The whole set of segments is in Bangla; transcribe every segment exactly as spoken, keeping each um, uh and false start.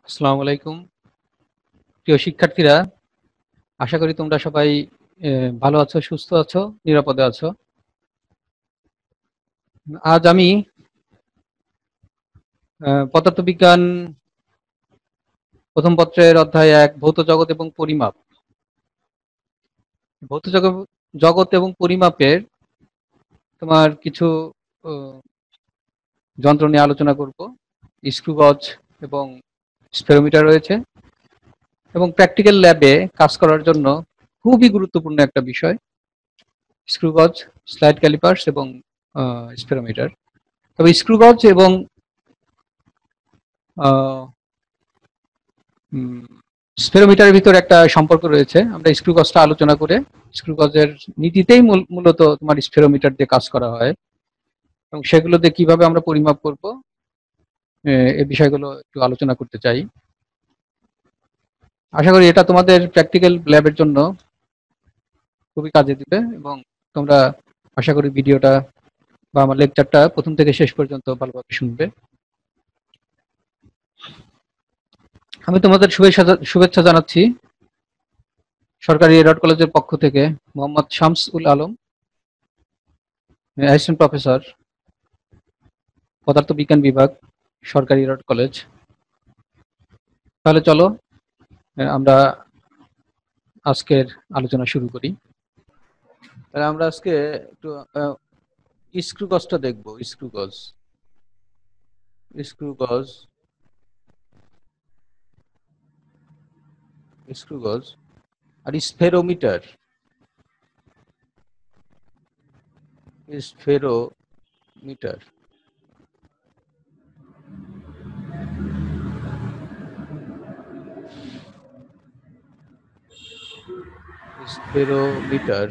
আসসালামু আলাইকুম প্রিয় শিক্ষার্থীরা, আশা করি তোমরা সবাই আহ, ভালো আছো, সুস্থ আছো, নিরাপদে আছো। আজ আমি আহ, পদার্থবিজ্ঞান প্রথম পত্রের অধ্যায় এক ভৌত জগৎ এবং পরিমাপ ভৌত জগৎ জগৎ এবং পরিমাপের তোমার কিছু আহ, যন্ত্র নিয়ে আলোচনা করব। স্ক্রু গজ এবং স্পেরোমিটার রয়েছে এবং প্র্যাকটিক্যাল ল্যাবে কাজ করার জন্য খুবই গুরুত্বপূর্ণ একটা বিষয় স্ক্রু গজ, স্লাইড ক্যালিপার্স এবং স্পেরোমিটার। তবে স্ক্রু গজ এবং স্পেরোমিটারের ভিতর একটা সম্পর্ক রয়েছে। আমরা স্ক্রু গজটা আলোচনা করে স্ক্রু গজের নীতিতেই মূল- মূলত তোমার স্পেরোমিটার দিয়ে কাজ করা হয় এবং সেগুলো দিয়ে কিভাবে আমরা পরিমাপ করব এই বিষয়গুলো একটু আলোচনা করতে চাই। আশা করি এটা তোমাদের প্র্যাকটিক্যাল ল্যাবের জন্য খুবই কাজে দিবে এবং তোমরা আশা করি ভিডিওটা বা আমার লেকচারটা প্রথম থেকে শেষ পর্যন্ত ভালোভাবে শুনবে। আমি তোমাদের শুভেচ্ছা শুভেচ্ছা জানাচ্ছি সরকারি এডওয়ার্ড কলেজের পক্ষ থেকে। মোহাম্মদ শামস উল আলম, অ্যাসিস্ট্যান্ট প্রফেসর, পদার্থবিজ্ঞান বিভাগ, সরকারি এডওয়ার্ড কলেজ। তাহলে চলো আহ, আমরা আজকের আলোচনা শুরু করি। তাহলে আমরা আজকে একটু স্ক্রু গজটা দেখবো। Screw gauge screw gauge screw gauge আর স্ফেরোমিটার। স্ফেরোমিটার স্ফেরোমিটার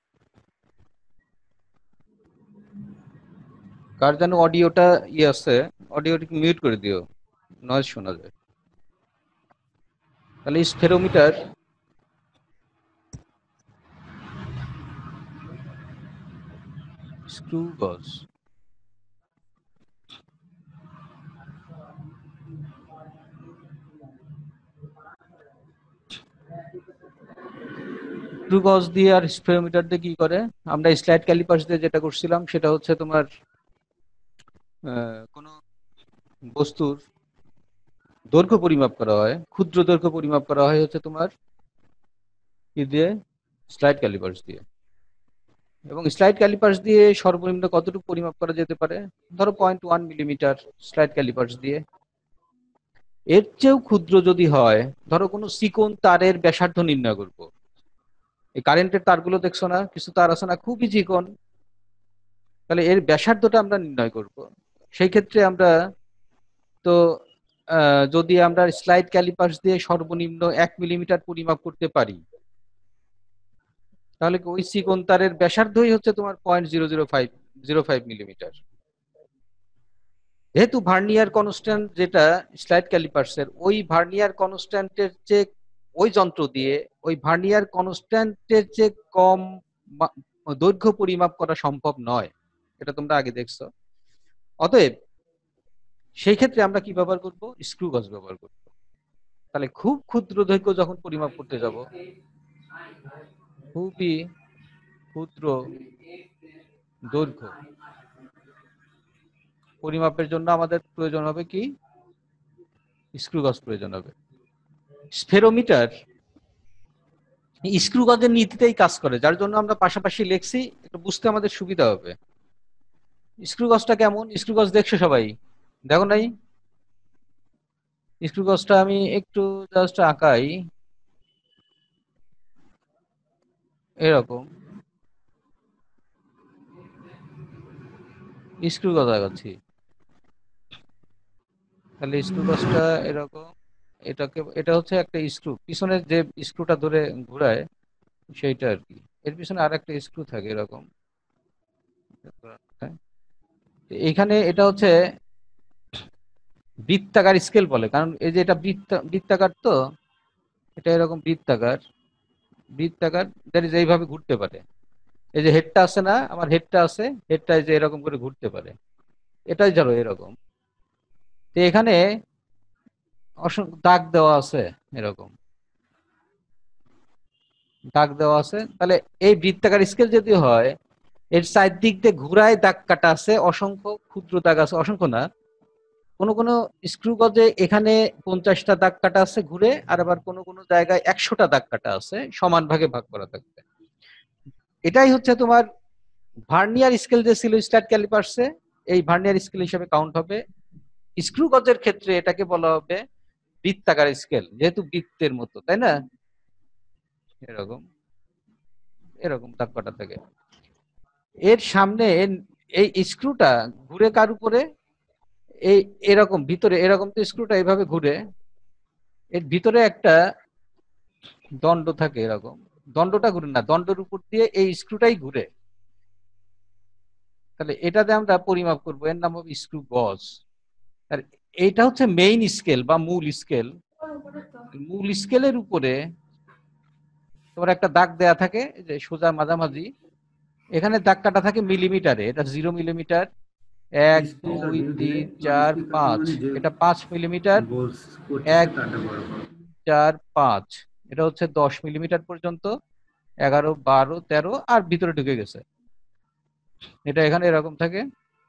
কার যেন অডিওটা ই আছে, অডিওটা মিউট করে দিও, নয়েজ শোনা যায়। তাহলে স্ফেরোমিটার স্ক্রু গজ স্ক্রু গজ দিয়ে আর স্ফেরোমিটার দিয়ে কি করে? আমরা স্লাইড ক্যালিপার্স দিয়ে যেটা করছিলাম সেটা হচ্ছে তোমার আহ, কোনো বস্তুর দৈর্ঘ্য পরিমাপ করা হয়, ক্ষুদ্র দৈর্ঘ্য পরিমাপ করা হয় হচ্ছে তোমার কি দিয়ে? স্লাইড ক্যালিপার্স দিয়ে। এবং স্লাইড ক্যালিপার্স দিয়ে সর্বনিম্ন কতটুকু পরিমাপ করা যেতে পারে? ধরো point one millimetre slide callipers দিয়ে। এর চেয়েও ক্ষুদ্র যদি হয়, ধরো কোনো চিকন তারের ব্যাসার্ধ নির্ণয় করব। এই কারেন্টের তারগুলো দেখছো না, কিছু তার আছে না খুবই চিকন, তাহলে এর ব্যাসার্ধটা আমরা নির্ণয় করব। সেই ক্ষেত্রে আমরা তো আহ, যদি আমরা স্লাইড ক্যালিপার্স দিয়ে সর্বনিম্ন এক মিলিমিটার পরিমাপ করতে পারি, তাহলে কি ওই চিকন তারের ব্যাসার্ধই হচ্ছে তোমার point zero zero five zero five millimetre. যেহেতু ভার্নিয়ার কনস্ট্যান্ট যেটা স্লাইড ক্যালিপার্সের, ওই ভার্নিয়ার কনস্ট্যান্টের চেয়ে ওই যন্ত্র দিয়ে ওই ভার্নিয়ার কনস্ট্যান্টের চেয়ে কম মা- দৈর্ঘ্য পরিমাপ করা সম্ভব নয়। এটা তোমরা আগে দেখছো। অতএব সেই ক্ষেত্রে আমরা কি ব্যবহার করব? স্ক্রু গজ ব্যবহার করব। তাহলে খুব ক্ষুদ্র দৈর্ঘ্য যখন পরিমাপ করতে যাব, খুবই ক্ষুদ্র দৈর্ঘ্য পরিমাপের জন্য আমাদের প্রয়োজন হবে কি? স্ক্রু গজ প্রয়োজন হবে। স্ফেরোমিটার স্ক্রু গজের নীতিতেই কাজ করে, যার জন্য আমরা পাশাপাশি লেখছি, একটু বুঝতে আমাদের সুবিধা হবে। স্ক্রু গজটা কেমন? স্ক্রু গজ দেখছো সবাই? দেখো নাই? স্ক্রু গজটা আমি একটু জাস্ট আঁকাই এরকম। স্ক্রু গজ আঁকাচ্ছি। তাহলে স্ক্রু গজটা এরকম। এটাকে এটা হচ্ছে একটা স্ক্রু, পিছনের যে স্ক্রুটা ধরে ঘোরায় সেইটা আর কি। এর পিছনে আর একটা স্ক্রু থাকে এরকম। এইখানে এটা হচ্ছে বৃত্তাকার স্কেল বলে, কারণ এই যে এটা বৃত্তা বৃত্তাকার, তো এটা এরকম বৃত্তাকার। বৃত্তাকার দ্যাট ইজ এইভাবে ঘুরতে পারে। এই যে হেডটা আছে না, আমার হেডটা আছে, হেডটা যে এরকম করে ঘুরতে পারে, এটাই ধরো এরকম। তো এখানে অসংখ্য দাগ দেওয়া আছে, এরকম দাগ দেওয়া আছে। তাহলে এই বৃত্তাকার স্কেল যদি হয়, এর চারদিক দিয়ে ঘুরায় দাগ কাটা আছে, অসংখ্য ক্ষুদ্র দাগ আছে, অসংখ্য না, কোনো কোনো স্ক্রু গজে এখানে পঞ্চাশটা দাগ কাটা আছে ঘুরে, আর আবার কোনো কোনো জায়গায় একশোটা দাগ কাটা আছে, সমান ভাগে ভাগ করা থাকবে। এটাই হচ্ছে তোমার ভার্নিয়ার স্কেল যে ছিল স্ট্যাট ক্যালিপার্সে, এই ভার্নিয়ার স্কেল হিসেবে কাউন্ট হবে। স্ক্রু গজের ক্ষেত্রে এটাকে বলা হবে বৃত্তাকার স্কেল, যেহেতু বৃত্তের মতো, তাই না? এরকম এরকম দাগ কাটা থাকে। এর সামনে এই স্ক্রুটা ঘুরে কার উপরে, এই এরকম ভিতরে এরকম তো স্ক্রুটা এইভাবে ঘুরে, এর ভিতরে একটা দণ্ড থাকে, এরকম দণ্ডটা ঘুরে না, দণ্ডের উপর দিয়ে এই স্ক্রুটাই ঘুরে। তাহলে এটাতে আমরা পরিমাপ করবো, এর নাম হবে স্ক্রু গজ। আর এইটা হচ্ছে মেইন স্কেল বা মূল স্কেল। মূল স্কেলের উপরে তোমার একটা দাগ দেয়া থাকে যে সোজা মাঝামাঝি, এখানে দাগ কাটা থাকে মিলিমিটারে, এটা জিরো মিলিমিটার, এক দুই তিন চার পাঁচ, এটা পাঁচ মিলিমিটার, এক চার পাঁচ, এটা হচ্ছে দশ মিলিমিটার পর্যন্ত, এগারো বারো তেরো, আর ভিতরে ঢুকে গেছে, এটা এখানে এরকম থাকে।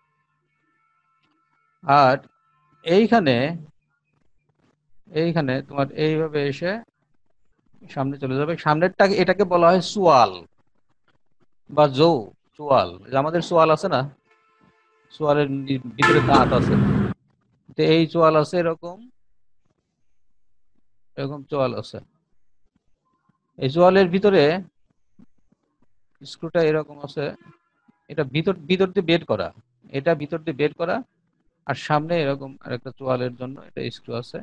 আর এইখানে এইখানে তোমার এইভাবে এসে সামনে চলে যাবে, সামনেরটাকে এটাকে বলা হয় সোয়াল বা জৌ। সোয়াল, যে আমাদের সোয়াল আছে না, সোয়ালের ভিতরে দাঁত আছে, তো এই চোয়াল আছে, এরকম এরকম চোয়াল আছে। এই চোয়ালের ভিতরে স্ক্রুটা এরকম আছে, এটা ভিতর ভিতর দিয়ে বের করা, এটা ভিতর দিয়ে বের করা। আর সামনে এরকম আরেকটা চোয়ালের জন্য এটা স্ক্রু আছে,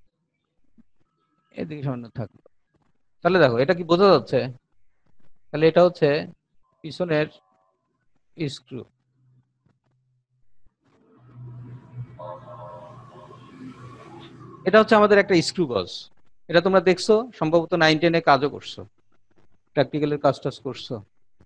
এদিকে সামনে থাকলো। তাহলে দেখো এটা কি বোঝা যাচ্ছে? তাহলে এটা হচ্ছে পিছনের স্ক্রু। এটা হচ্ছে আমাদের একটা স্ক্রু গজ। এটা তোমরা দেখছো সম্ভবত নাইন টেনে কাজও করছো, প্র্যাকটিক্যালের কাজ টাজ করছো।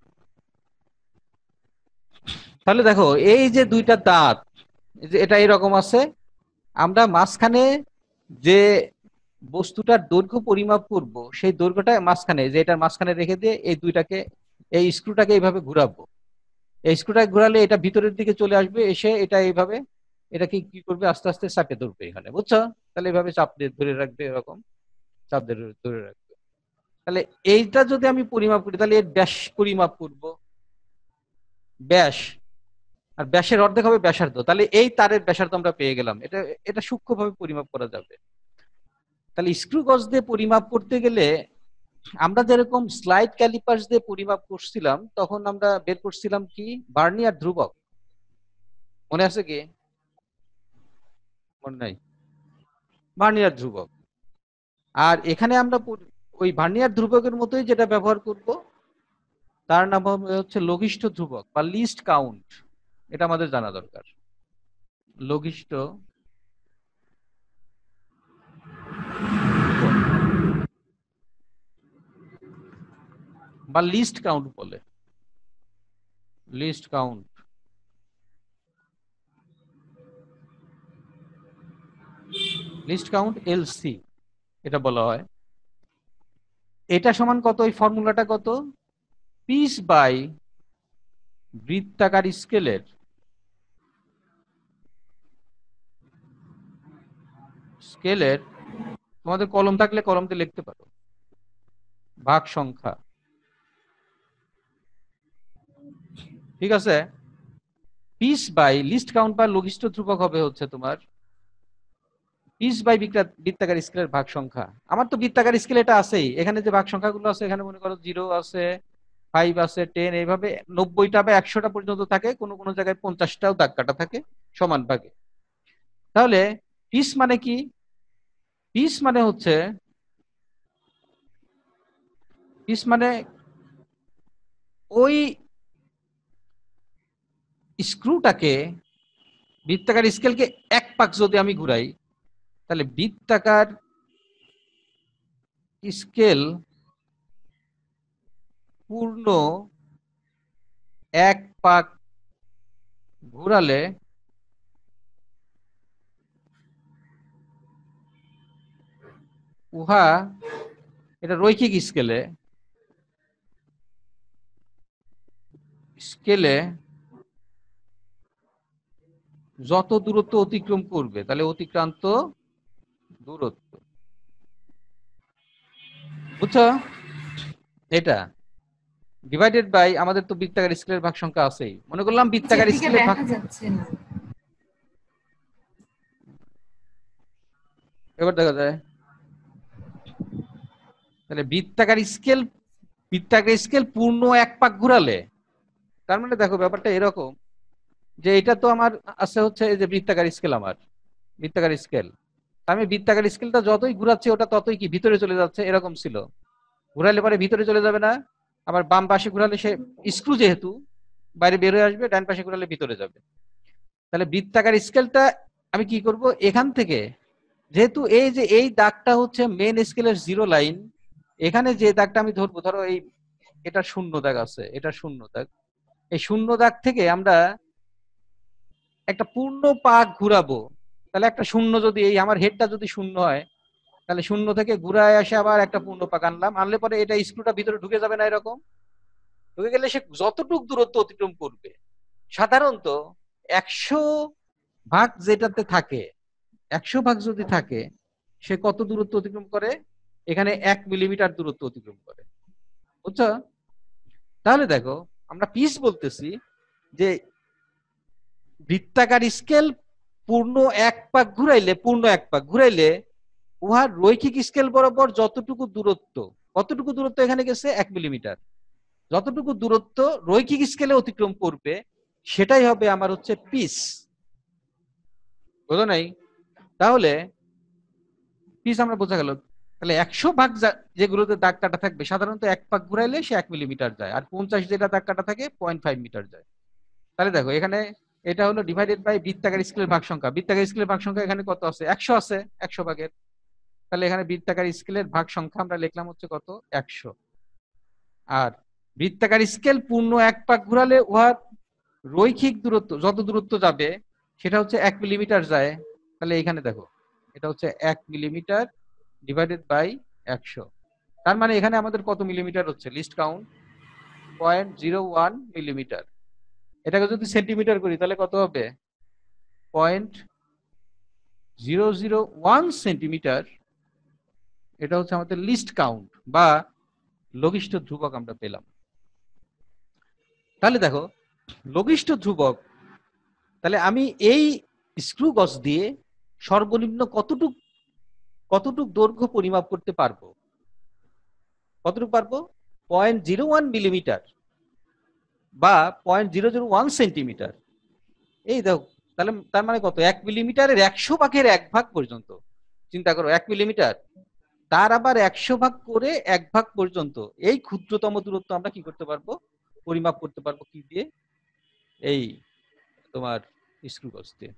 তাহলে দেখো এই যে দুইটা দাঁত, এই যে এটা এরকম আছে, আমরা মাঝখানে যে বস্তুটার দৈর্ঘ্য পরিমাপ করব, সেই দৈর্ঘ্যটা মাঝখানে, যে এটার মাঝখানে রেখে দিয়ে এই দুইটাকে, এই স্ক্রুটাকে এইভাবে ঘুরাবো। এই স্ক্রুটাকে ঘুরালে এটা ভিতরের দিকে চলে আসবে, এসে এটা এইভাবে এটাকে কি করবে, আস্তে আস্তে চাপে ধরবে এখানে, বুঝছো? তাহলে এইভাবে চাপ দিয়ে ধরে রাখবে, এরকম চাপ দিয়ে ধরে রাখবে। তাহলে এইটা যদি আমি পরিমাপ করি, তাহলে এর ব্যাস পরিমাপ করব, ব্যাস, আর ব্যাসের অর্ধেক হবে ব্যাসার্ধ, তাহলে এই তারের ব্যাসার্ধ আমরা পেয়ে গেলাম। এটা এটা সূক্ষ্মভাবে পরিমাপ করা যাবে। তাহলে স্ক্রু গজ দিয়ে পরিমাপ করতে গেলে আমরা যেরকম স্লাইড ক্যালিপার্স দিয়ে পরিমাপ করছিলাম, তখন আমরা বের করছিলাম কি, ভার্নিয়ার ধ্রুবক, মনে আছে কি? মনে নাই? ভার্নিয়ার ধ্রুবক। আর এখানে আমরা ওই ভার্নিয়ার ধ্রুবকের মতোই যেটা ব্যবহার করব, তার নাম হচ্ছে লঘিষ্ঠ ধ্রুবক বা লিস্ট কাউন্ট। এটা আমাদের জানা দরকার, লঘিষ্ঠ বা লিস্ট কাউন্ট বলে, least count. Least count LC এটা বলা হয়। এটা সমান কত, এই ফর্মুলাটা কত, পিস বাই বৃত্তাকার স্কেলের স্কেলের তোমাদের কলম থাকলে কলমতে লিখতে পারো, ভাগ সংখ্যা, ঠিক আছে? পিস বাই লিস্ট কাউন্ট বা লঘিষ্ঠ ধ্রুবক হবে হচ্ছে তোমার পিস বাই বৃত্তাকার স্কেলের ভাগ সংখ্যা। আমার তো বৃত্তাকার স্কেল এটা আছেই, এখানে যে ভাগ সংখ্যাগুলো আছে, এখানে মনে করো জিরো আছে, ফাইভ আছে, টেন, এইভাবে নব্বইটা বা একশোটা পর্যন্ত থাকে, কোনো কোনো জায়গায় পঞ্চাশটাও দাগ কাটা থাকে সমান ভাগে। তাহলে পিস মানে কি? পিস মানে হচ্ছে, পিস মানে ওই স্ক্রুটাকে, বৃত্তাকার স্কেলকে এক পাক যদি আমি ঘুরাই, তাহলে বৃত্তাকার স্কেল পূর্ণ এক পাক ঘুরালে উহা এটা রৈখিক স্কেলে স্কেলে যত দূরত্ব অতিক্রম করবে, তাহলে অতিক্রান্ত দূরত্ব, বুঝছো? এটা ডিভাইডেড বাই, আমাদের তো বৃত্তাকার স্কেলের ভাগ সংখ্যা আছেই, মনে করলাম বৃত্তাকার স্কেলের ভাগ, এবার দেখা যায় তাহলে বৃত্তাকার স্কেল বৃত্তাকার স্কেল পূর্ণ এক পাক ঘুরালে, তার মানে দেখো ব্যাপারটা এরকম যে এটা তো আমার আছে হচ্ছে এই যে বৃত্তাকার স্কেল, আমার বৃত্তাকার স্কেল, আমি বৃত্তাকার স্কেলটা যতই ঘুরাচ্ছি ওটা ততই কি ভিতরে চলে যাচ্ছে, এরকম ছিল। ঘুরালে পরে ভিতরে চলে যাবে না, আবার বাম পাশে ঘুরালে সে স্ক্রু যেহেতু বাইরে বের হয়ে আসবে, ডান পাশে ঘুরালে ভিতরে যাবে। তাহলে বৃত্তাকার স্কেলটা আমি কি করব, এখান থেকে যেহেতু এই যে এই দাগটা হচ্ছে মেন স্কেলের জিরো লাইন, এখানে যে দাগটা আমি ধরবো, ধরো এই এটা শূন্য দাগ আছে, এটা শূন্য দাগ, এই শূন্য দাগ থেকে আমরা একটা পূর্ণ পাক ঘুরাবো। তাহলে একটা শূন্য, যদি এই আমার হেডটা যদি শূন্য হয়, তাহলে শূন্য থেকে ঘুরায় আসে আবার একটা পূর্ণ পাক আনলাম, আনলে পরে এটা স্ক্রুটা ভিতরে ঢুকে যাবে না, এরকম ঢুকে গেলে সে যতটুক দূরত্ব অতিক্রম করবে, সাধারণত একশো ভাগ যেটাতে থাকে, একশো ভাগ যদি থাকে, সে কত দূরত্ব অতিক্রম করে, এখানে এক মিলিমিটার দূরত্ব অতিক্রম করে, বুঝছো? তাহলে দেখো আমরা পিস বলতেছি যে বৃত্তাকার স্কেল পূর্ণ এক পাক ঘুরাইলে, পূর্ণ এক পাক ঘুরাইলে উহার রৈখিক স্কেল বরাবর যতটুকু দূরত্ব, কতটুকু দূরত্ব এখানে গেছে, এক মিলিমিটার, যতটুকু দূরত্ব রৈখিক স্কেলে অতিক্রম করবে সেটাই হবে আমার হচ্ছে পিস, বুঝো নাই? তাহলে পিস আমরা বোঝা গেল। তাহলে একশো ভাগ যেগুলোতে দাগ কাটা থাকবে সাধারণত এক পাক ঘুরাইলে সে এক মিলিমিটার যায়, আর পঞ্চাশ যেটা দাগ কাটা থাকে পয়েন্ট ফাইভ মিটার যায়। তাহলে দেখো এখানে এটা হলো ডিভাইডেড বাই বৃত্তাকার স্কেলের ভাগ সংখ্যা, বৃত্তাকার স্কেলের ভাগ সংখ্যা এখানে কত আছে, একশো আছে, একশো ভাগের। তাহলে এখানে বৃত্তাকার স্কেলের ভাগ সংখ্যা আমরা লিখলাম হচ্ছে কত, একশো। আর বৃত্তাকার স্কেল পূর্ণ এক পাক ঘুরালে উহার রৈখিক দূরত্ব যত দূরত্ব যাবে সেটা হচ্ছে এক মিলিমিটার যায়। তাহলে এখানে দেখো এটা হচ্ছে এক মিলিমিটার ডিভাইডেড বাই একশো, তার মানে এখানে আমাদের কত মিলিমিটার হচ্ছে, least count point zero one millimetre. এটাকে যদি সেন্টিমিটার করি তাহলে কত হবে, point zero zero one centimetre. এটা হচ্ছে আমাদের লিস্ট কাউন্ট বা লঘিষ্ঠ ধ্রুবক আমরা পেলাম। তাহলে দেখো লঘিষ্ঠ ধ্রুবক, তাহলে আমি এই স্ক্রু গজ দিয়ে সর্বনিম্ন কতটুক কতটুক দৈর্ঘ্য পরিমাপ করতে পারবো, কতটুকু পারবো, পয়েন্ট জিরো ওয়ান মিলিমিটার বা point zero zero one centimetre. এই দেখো তাহলে তার মানে কত, এক মিলিমিটারের একশো ভাগের এক ভাগ পর্যন্ত, চিন্তা করো এক মিলিমিটার, তার আবার একশো ভাগ করে এক ভাগ পর্যন্ত এই ক্ষুদ্রতম দূরত্ব আমরা কি করতে পারবো, পরিমাপ করতে পারবো কি দিয়ে, এই তোমার স্ক্রু গজ দিয়ে।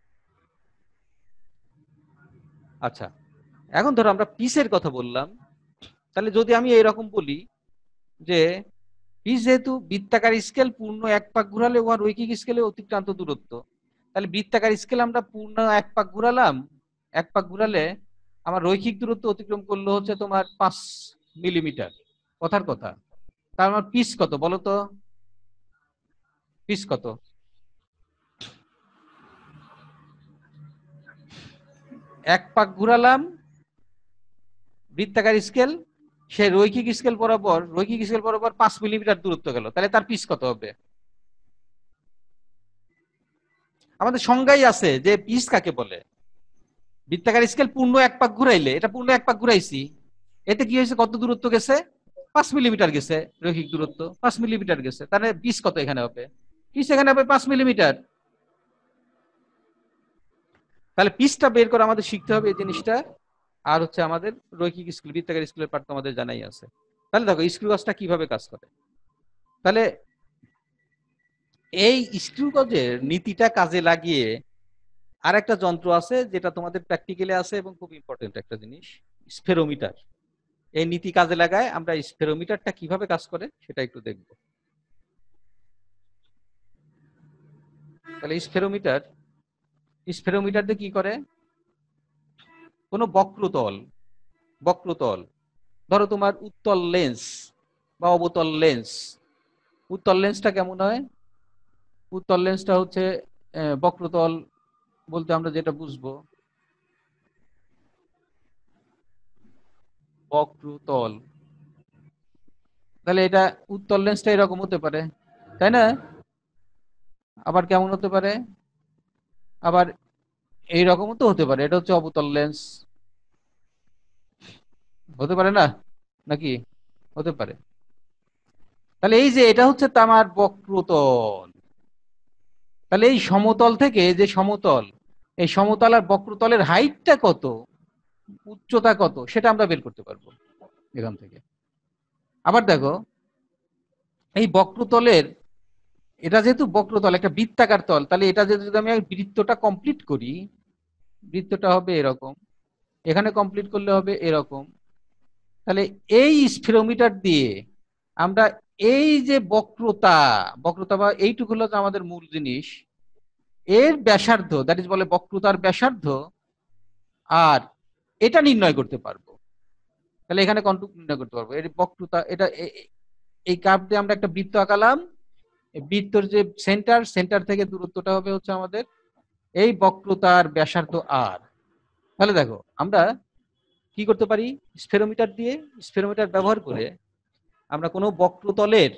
আচ্ছা এখন ধরো আমরা পিসের কথা বললাম, তাহলে যদি আমি এইরকম বলি যে পিস যেহেতু বৃত্তাকার স্কেল পূর্ণ এক পাক ঘুরালে উহার রৈখিক স্কেলে অতিক্রান্ত দূরত্ব, তাহলে বৃত্তাকার স্কেল আমরা পূর্ণ এক পাক ঘুরালাম, এক পাক ঘুরালে আমার রৈখিক দূরত্ব অতিক্রম করলো হচ্ছে তোমার পাঁচ মিলিমিটার, কথার কথা। তার আমার পিস কত বলো তো, পিস কত, এক পাক ঘুরালাম বৃত্তাকার স্কেল, সে রৈখিক স্কেল বরাবর রৈখিক স্কেল বরাবর পাঁচ মিলিমিটার দূরত্ব গেল, তাহলে তার পিস কত হবে? আমাদের সংজ্ঞাই আছে যে পিস কাকে বলে, বৃত্তাকার স্কেল পূর্ণ এক পাক ঘুরাইলে, এটা পূর্ণ এক পাক ঘুরাইছি, এতে কি হয়েছে, কত দূরত্ব গেছে, পাঁচ মিলিমিটার গেছে, রৈখিক দূরত্ব পাঁচ মিলিমিটার গেছে, তাহলে পিস কত এখানে হবে, পিস এখানে হবে পাঁচ মিলিমিটার। তাহলে পিসটা বের করে আমাদের শিখতে হবে এই জিনিসটা। আর হচ্ছে আমাদের রৈখিক স্কেল বৃত্তাকার স্কেলের পার্ট তো আমাদের জানাই আছে। তাহলে দেখো স্ক্রু গজটা কিভাবে কাজ করে, তাহলে এই স্ক্রু গজের নীতিটা কাজে লাগিয়ে আর একটা যন্ত্র আছে যেটা তোমাদের প্র্যাকটিক্যালে আছে এবং খুব ইম্পর্টেন্ট একটা জিনিস, স্ফেরোমিটার। এই নীতি কাজে লাগায় আমরা স্ফেরোমিটারটা কিভাবে কাজ করে সেটা একটু দেখব। তাহলে স্ফেরোমিটার স্ফেরোমিটার দিয়ে কি করে, কোন বক্রতল বক্রতল, ধরো তোমার উত্তল লেন্স বা অবতল লেন্স। উত্তল লেন্সটা কেমন হয়? উত্তল লেন্সটা হচ্ছে আহ, বক্রতল বলতে আমরা যেটা বুঝবো, বক্রতল, তাহলে এটা উত্তল লেন্সটা এরকম হতে পারে, তাই না? আবার কেমন হতে পারে? আবার এইরকমও তো হতে পারে, এটা হচ্ছে অবতল লেন্স, হতে পারে না নাকি? হতে পারে। তাহলে এই যে এটা হচ্ছে তামার বক্রতল, তাহলে এই সমতল থেকে যে সমতল, এই সমতল আর বক্রতলের হাইটটা কত, উচ্চতা কত, সেটা আমরা বের করতে পারবো এখান থেকে। আবার দেখো, এই বক্রতলের, এটা যেহেতু বক্রতল একটা বৃত্তাকার তল, তাহলে এটা যদি আমি বৃত্তটা কমপ্লিট করি, বৃত্তটা হবে এরকম, এখানে কমপ্লিট করলে হবে এরকম। তাহলে এই স্ফেরোমিটার দিয়ে আমরা এই যে বক্রতা, বক্রতা বা এইটুকু হলো আমাদের মূল জিনিস, এর ব্যাসার্ধ, দ্যাট ইজ বলে বক্রতার ব্যাসার্ধ, আর এটা নির্ণয় করতে পারবো। তাহলে এখানে কন্টুক নির্ণয় করতে পারবো, এর বক্রতা, এটা এই কার্ভ দিয়ে আমরা একটা বৃত্ত আঁকালাম, বৃত্তর যে সেন্টার, সেন্টার থেকে দূরত্বটা হবে হচ্ছে আমাদের এই বক্রতার ব্যাসার্ধ আর। তাহলে দেখো আমরা কি করতে পারি, স্ফেরোমিটার দিয়ে, স্ফেরোমিটার ব্যবহার করে আমরা কোনো বক্রতলের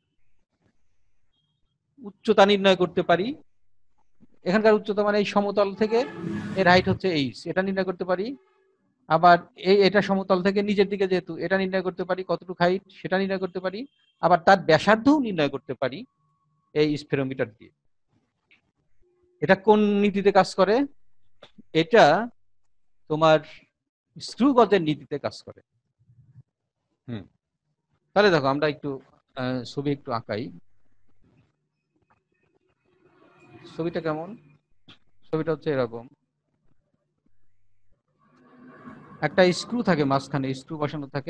উচ্চতা নির্ণয় করতে পারি। এখানকার উচ্চতা মানে এই সমতল থেকে এর হাইট হচ্ছে এইচ, এটা নির্ণয় করতে পারি। আবার এই এটা সমতল থেকে নিচের দিকে যেহেতু, এটা নির্ণয় করতে পারি কতটুকু হাইট, সেটা নির্ণয় করতে পারি। আবার তার ব্যাসার্ধও নির্ণয় করতে পারি এই স্ফেরোমিটার দিয়ে। এটা কোন নীতিতে কাজ করে? এটা তোমার স্ক্রু গজের নীতিতে কাজ করে। হুম, তাহলে দেখো আমরা একটু ছবি একটু আঁকাই। ছবিটা কেমন? ছবিটা হচ্ছে এরকম, একটা স্ক্রু থাকে মাঝখানে, স্ক্রু বসানো থাকে,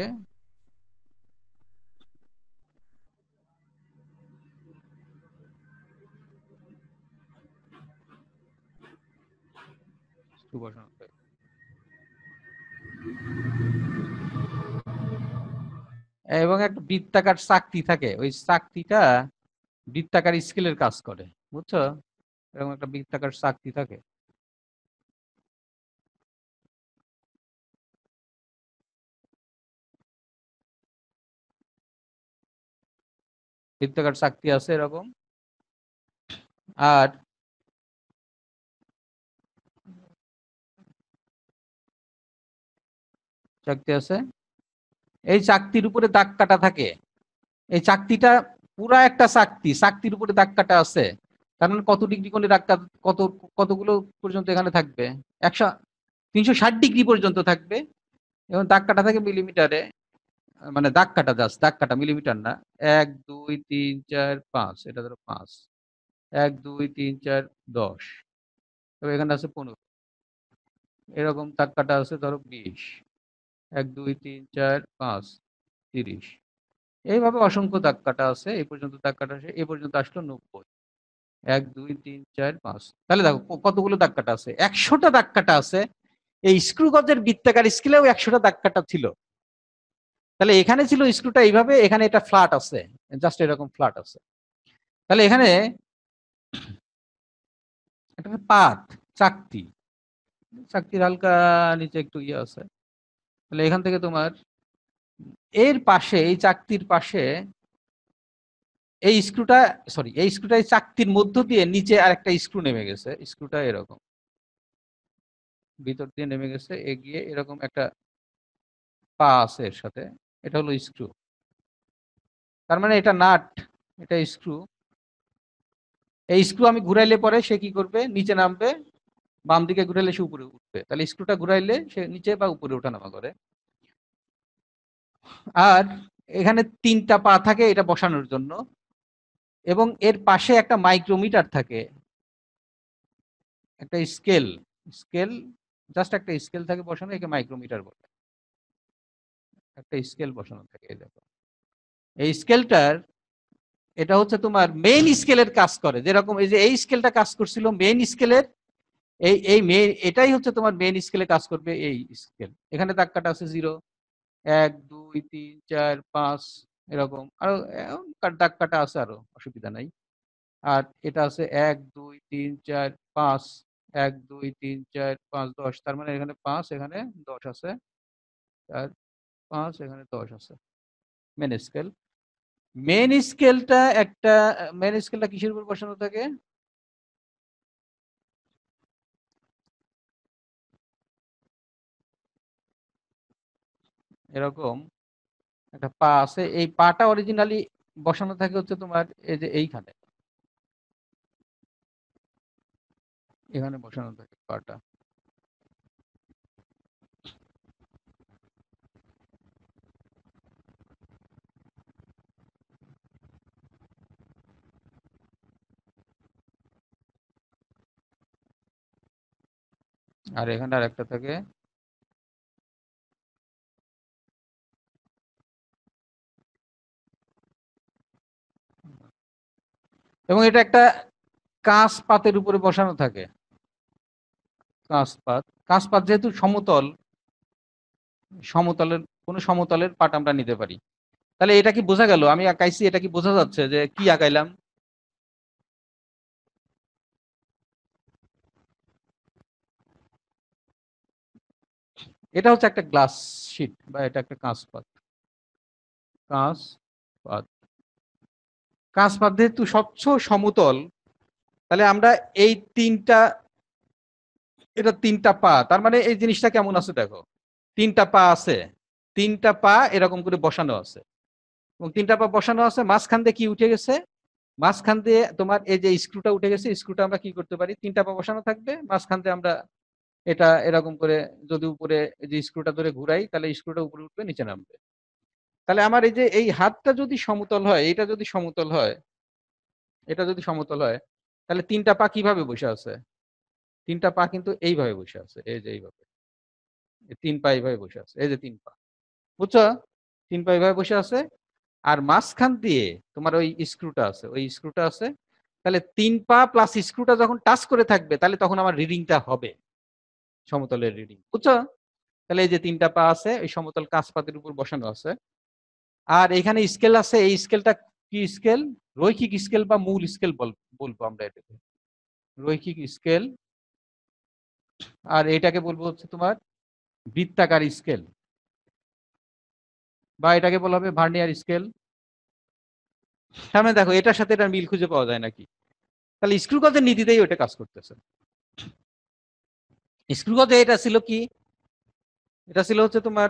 স্ক্রু বসানো থাকে এবং একটা বৃত্তাকার চাকতি থাকে, ওই চাকতিটা বৃত্তাকার স্কেলের কাজ করে, বুঝছো? এরকম একটা বৃত্তাকার চাকতি থাকে। বৃত্তাকার চাকতি আছে এরকম, আর চাকতি আছে, এই চাকতির উপরে দাগ কাটা থাকে। এই চাকতিটা পুরা একটা চাকতি, চাকতির উপরে দাগ কাটা আছে, তার মানে কত ডিগ্রি কোণে দাগ কাটা, কত কতগুলো পর্যন্ত এখানে থাকবে, একশো তিনশো ষাট ডিগ্রি পর্যন্ত থাকবে। এবং দাগ কাটা থাকে মিলিমিটারে, মানে দাগ কাটা, জাস্ট দাগ কাটা, মিলিমিটার না। এক দুই তিন চার পাঁচ, এটা ধরো পাঁচ, এক দুই তিন চার দশ, তবে এখানে আছে পনেরো, এরকম দাগ কাটা আছে ধরো বিশ, এক দুই তিন চার পাঁচ তিরিশ, এইভাবে অসংখ্য দাগ কাটা আছে, এই পর্যন্ত দাগ কাটা আছে, এই পর্যন্ত আসলো নব্বই, এক দুই তিন চার পাঁচ। তাহলে দেখো কতগুলো দাগ কাটা আছে, একশোটা দাগ কাটা আছে। এই স্ক্রু গজের বৃত্তাকার স্কেলেও একশোটা দাগ কাটা ছিল। তাহলে এখানে ছিল স্ক্রুটা এইভাবে, এখানে এটা ফ্ল্যাট আছে, জাস্ট এরকম ফ্ল্যাট আছে। তাহলে এখানে একটা পাত, চাকতি, চাকতির হালকা নিচে একটু ইয়ে আছে। তাহলে এখান থেকে তোমার এর পাশে, এই চাকতির পাশে এই স্ক্রুটা, সরি এই স্ক্রুটা এই চাকতির মধ্য দিয়ে নিচে আরেকটা স্ক্রু নেমে গেছে, স্ক্রুটা এরকম ভিতর দিয়ে নেমে গেছে, এগিয়ে এরকম একটা পা আছে এর সাথে, এটা হলো স্ক্রু। তার মানে এটা নাট, এটা স্ক্রু। এই স্ক্রু আমি ঘুরাইলে পরে সে কি করবে, নিচে নামবে, বাম দিকে ঘুরাইলে সে উপরে উঠবে। তাহলে স্ক্রুটা ঘুরাইলে সে নিচে বা উপরে ওঠানামা করে। আর এখানে তিনটা পা থাকে এটা বসানোর জন্য, এবং এর পাশে একটা মাইক্রোমিটার থাকে, একটা স্কেল, স্কেল, জাস্ট একটা স্কেল থাকে বসানো, একে মাইক্রোমিটার বলে। একটা স্কেল বসানো থাকে, এই দেখো এই স্কেলটার, এটা হচ্ছে তোমার মেইন স্কেলের কাজ করে, যেরকম এই যে এই স্কেলটা কাজ করছিল মেইন স্কেলের, এই এই মেইন এটাই হচ্ছে তোমার মেইন স্কেলে কাজ করবে। এই স্কেল এখানে দাগ কাটা আছে জিরো, এক দুই তিন চার পাঁচ এরকম আরো দাগ কাটা আছে, আরো অসুবিধা নাই। আর এটা আছে এক দুই তিন চার পাঁচ, এক দুই তিন চার পাঁচ দশ, তার মানে এখানে পাঁচ এখানে দশ আছে, আর পাঁচ এখানে দশ আছে মেন স্কেল। মেন স্কেলটা একটা মেন স্কেলটা কিসের উপর বসানো থাকে? এরকম একটা পা আছে, এই পাটা অরিজিনালি বসানো থাকে হচ্ছে তোমার এই যে এইখানে, এখানে বসানো থাকে পাটা। আর এখানে আর একটা থাকে, এবং এটা একটা কাঁচ পাতের উপরে বসানো থাকে। কাঁচ পাত, কাঁচ পাত যেহেতু সমতল, সমতলের কোনো সমতলের পাট আমরা নিতে পারি। তাহলে এটা কি বোঝা গেল? আমি আঁকাইছি, এটা কি বোঝা যাচ্ছে যে কি আঁকাইলাম? এটা হচ্ছে একটা গ্লাস শিট বা এটা একটা কাঁচ পাত। কাঁচ পাত, কাঁচ পাত যেহেতু স্বচ্ছ সমতল, তাহলে আমরা এই তিনটা, এটা তিনটা পা, তার মানে এই জিনিসটা কেমন আছে দেখো, তিনটা পা আছে, তিনটা পা এরকম করে বসানো আছে, এবং তিনটা পা বসানো আছে, মাঝখান দিয়ে কি উঠে গেছে, মাঝখান দিয়ে তোমার এই যে স্ক্রুটা উঠে গেছে, স্ক্রুটা আমরা কি করতে পারি, তিনটা পা বসানো থাকবে, মাঝখান দিয়ে আমরা এটা এরকম করে যদি উপরে যে স্ক্রুটা ধরে ঘুরাই, তাহলে স্ক্রুটা উপরে উঠবে নিচে নামবে। তাহলে আমার এই যে এই হাতটা যদি সমতল হয়, এটা যদি সমতল হয়, এটা যদি সমতল হয়, তাহলে তিনটা পা কিভাবে বসে আছে? তিনটা পা কিন্তু এইভাবে বসে আছে, এই যে এইভাবে, তিন পা এইভাবে বসে আছে, এই যে তিন পা, বুঝছো? তিন পা এইভাবে বসে আছে, আর মাঝখান দিয়ে তোমার ওই স্ক্রুটা আছে, ওই স্ক্রুটা আছে। তাহলে তিন পা প্লাস স্ক্রুটা যখন টাচ করে থাকবে, তাহলে তখন আমার রিডিংটা হবে সমতলের রিডিং, বুঝছো? তাহলে এই যে তিনটা পা আছে, এই সমতল কাঁচ পাতের উপর বসানো আছে। আর এখানে স্কেল আছে, এই স্কেলটা কি স্কেল? রৈখিক স্কেল বা মূল স্কেল বলবো আমরা এটাকে, রৈখিক স্কেল। আর এটাকে বলবো হচ্ছে তোমার বৃত্তাকার স্কেল, বা এটাকে বলা হবে ভার্নিয়ার স্কেল। সামনে দেখো এটার সাথে এটার মিল খুঁজে পাওয়া যায় নাকি? তাহলে স্ক্রু গজের নীতিতেই ওটা কাজ করতেছে। স্ক্রু গজে এটা ছিল কি, এটা ছিল হচ্ছে তোমার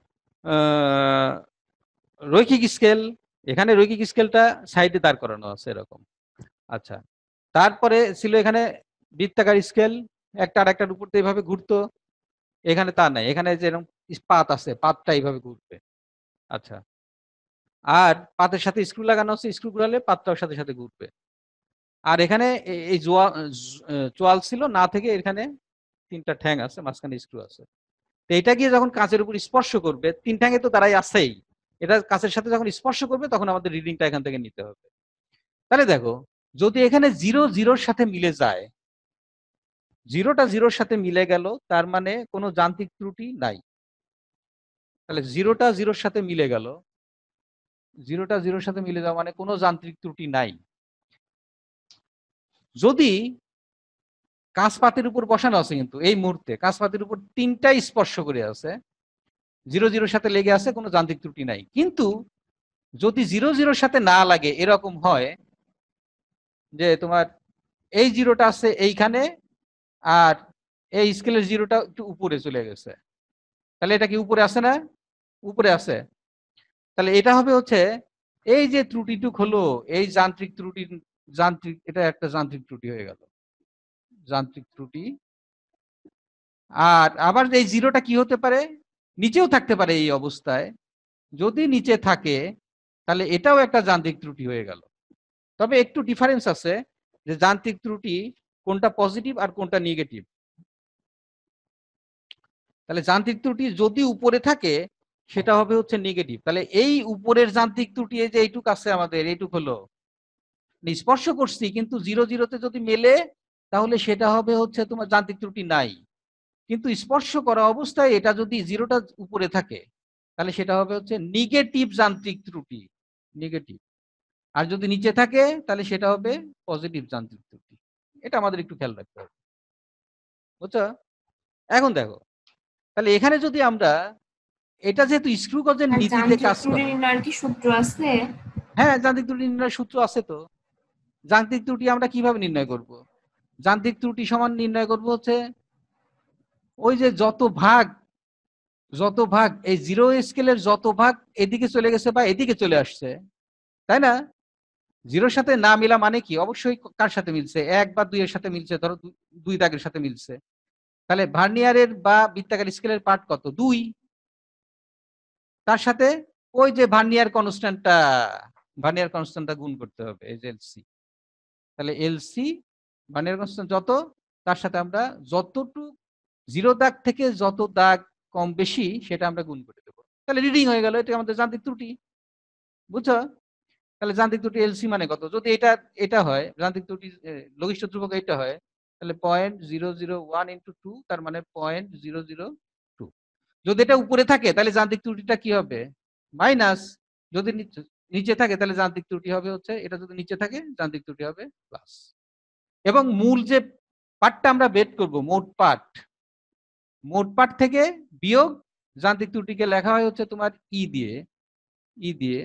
রৈখিক স্কেল, এখানে রৈখিক স্কেলটা সাইডে দাঁড় করানো আছে এরকম। আচ্ছা, তারপরে ছিল এখানে বৃত্তাকার স্কেল, একটা আর একটার উপর তো এইভাবে ঘুরতো, এখানে তা নাই, এখানে যেরকম পাত আছে, পাতটা এইভাবে ঘুরবে। আচ্ছা, আর পাতের সাথে স্ক্রু লাগানো আছে, স্ক্রু ঘুরালে পাতটাও সাথে সাথে ঘুরবে। আর এখানে এই জোয়া চোয়াল ছিল না, থেকে এখানে তিনটা ঠ্যাং আছে, মাঝখানে স্ক্রু আছে। তো এটা গিয়ে যখন কাঁচের উপর স্পর্শ করবে, তিন ঠ্যাঙে তো তারাই আছেই, এটা কাঁচের সাথে যখন স্পর্শ করবে তখন আমাদের রিডিংটা এখান থেকে নিতে হবে। তাহলে দেখো, যদি এখানে জিরো জিরোর সাথে মিলে যায়, জিরোটা জিরোর সাথে মিলে গেল, তার মানে কোনো যান্ত্রিক ত্রুটি নাই। তাহলে জিরোটা জিরোর সাথে মিলে গেল, জিরোটা জিরোর সাথে মিলে যাওয়া মানে কোনো যান্ত্রিক ত্রুটি নাই। যদি কাঁচ পাতের উপর বসানো আছে, কিন্তু এই মুহূর্তে কাঁচ পাতের উপর তিনটাই স্পর্শ করে আছে, জিরো জিরোর সাথে লেগে আছে, কোনো যান্ত্রিক ত্রুটি নাই। কিন্তু যদি জিরো জিরোর সাথে না লাগে, এরকম হয় যে তোমার এই জিরোটা আছে এইখানে, আর এই স্কেলের জিরোটা একটু উপরে চলে গেছে, তাহলে এটা কি উপরে আছে না? উপরে আছে। তাহলে এটা হবে হচ্ছে এই যে ত্রুটিটুক হলো, এই যান্ত্রিক ত্রুটি, যান্ত্রিক, এটা একটা যান্ত্রিক ত্রুটি হয়ে গেল, যান্ত্রিক ত্রুটি। আর আবার এই জিরোটা কি হতে পারে, নিচেও থাকতে পারে এই অবস্থায়, যদি নিচে থাকে তাহলে এটাও একটা যান্ত্রিক ত্রুটি হয়ে গেল। তবে একটু ডিফারেন্স আছে, যে যান্ত্রিক ত্রুটি কোনটা পজিটিভ আর কোনটা নেগেটিভ। তাহলে যান্ত্রিক ত্রুটি যদি উপরে থাকে সেটা হবে হচ্ছে নেগেটিভ। তাহলে এই উপরের যান্ত্রিক ত্রুটি, এই যে এইটুক আছে আমাদের, এইটুক হলো স্পর্শ করছি, কিন্তু জিরো জিরোতে যদি মেলে তাহলে সেটা হবে হচ্ছে তোমার যান্ত্রিক ত্রুটি নাই। কিন্তু স্পর্শ করা অবস্থায় এটা যদি জিরোটা উপরে থাকে তাহলে সেটা হবে হচ্ছে নেগেটিভ যান্ত্রিক ত্রুটি, নেগেটিভ। আর যদি নিচে থাকে তাহলে সেটা হবে পজিটিভ যান্ত্রিক ত্রুটি। এটা আমাদের একটু খেয়াল রাখতে হবে, বুঝছো? এখন দেখো, তাহলে এখানে যদি আমরা, এটা যেহেতু স্ক্রু গজের আর নীতিতে যান্ত্রিক কাজ ত্রুটি করে। নির্ণয়ের কি সূত্র আছে? হ্যাঁ, যান্ত্রিক ত্রুটি নির্ণয়ের সূত্র আছে তো। যান্ত্রিক ত্রুটি আমরা কিভাবে নির্ণয় করব? যান্ত্রিক ত্রুটি সমান নির্ণয় করব হচ্ছে ওই যে যত ভাগ, যত ভাগ এই জিরো স্কেলের যত ভাগ এদিকে চলে গেছে বা এদিকে চলে আসছে, তাই না? জিরোর সাথে না মিলা মানে কি? অবশ্যই কার সাথে মিলছে? এক বা দুই এর সাথে মিলছে, ধরো দুই দাগের সাথে মিলছে। তাহলে ভার্নিয়ারের বা বৃত্তাকার স্কেলের পার্ট কত? দুই। তার সাথে ওই যে ভার্নিয়ার কনস্ট্যান্টটা, ভার্নিয়ার কনস্ট্যান্টটা গুণ করতে হবে, এই যে এলসি। তাহলে এলসি ভার্নিয়ার কনস্ট্যান্ট যত, তার সাথে আমরা যতটুকু জিরো দাগ থেকে যত দাগ কম বেশি সেটা আমরা গুণ করে দেবো। তাহলে রিডিং হয়ে গেল, এটা আমাদের যান্ত্রিক ত্রুটি, বুঝছো? তাহলে যান্ত্রিক ত্রুটি এলসি মানে কত? যদি এটা এটা হয় যান্ত্রিক ত্রুটি লঘিষ্ঠ ধ্রুবক এটা হয়, তাহলে point zero zero one into two, তার মানে পয়েন্ট জিরো জিরো টু। যদি এটা উপরে থাকে তাহলে যান্ত্রিক ত্রুটিটা কি হবে? মাইনাস। যদি নিচে থাকে তাহলে যান্ত্রিক ত্রুটি হবে হচ্ছে, এটা যদি নিচে থাকে যান্ত্রিক ত্রুটি হবে প্লাস। এবং মূল যে পার্টটা আমরা বের করব, মোট পার্ট, মোট পার্ট থেকে বিয়োগ যান্ত্রিক ত্রুটিকে লেখা হয় হচ্ছে তোমার ই দিয়ে, ই দিয়ে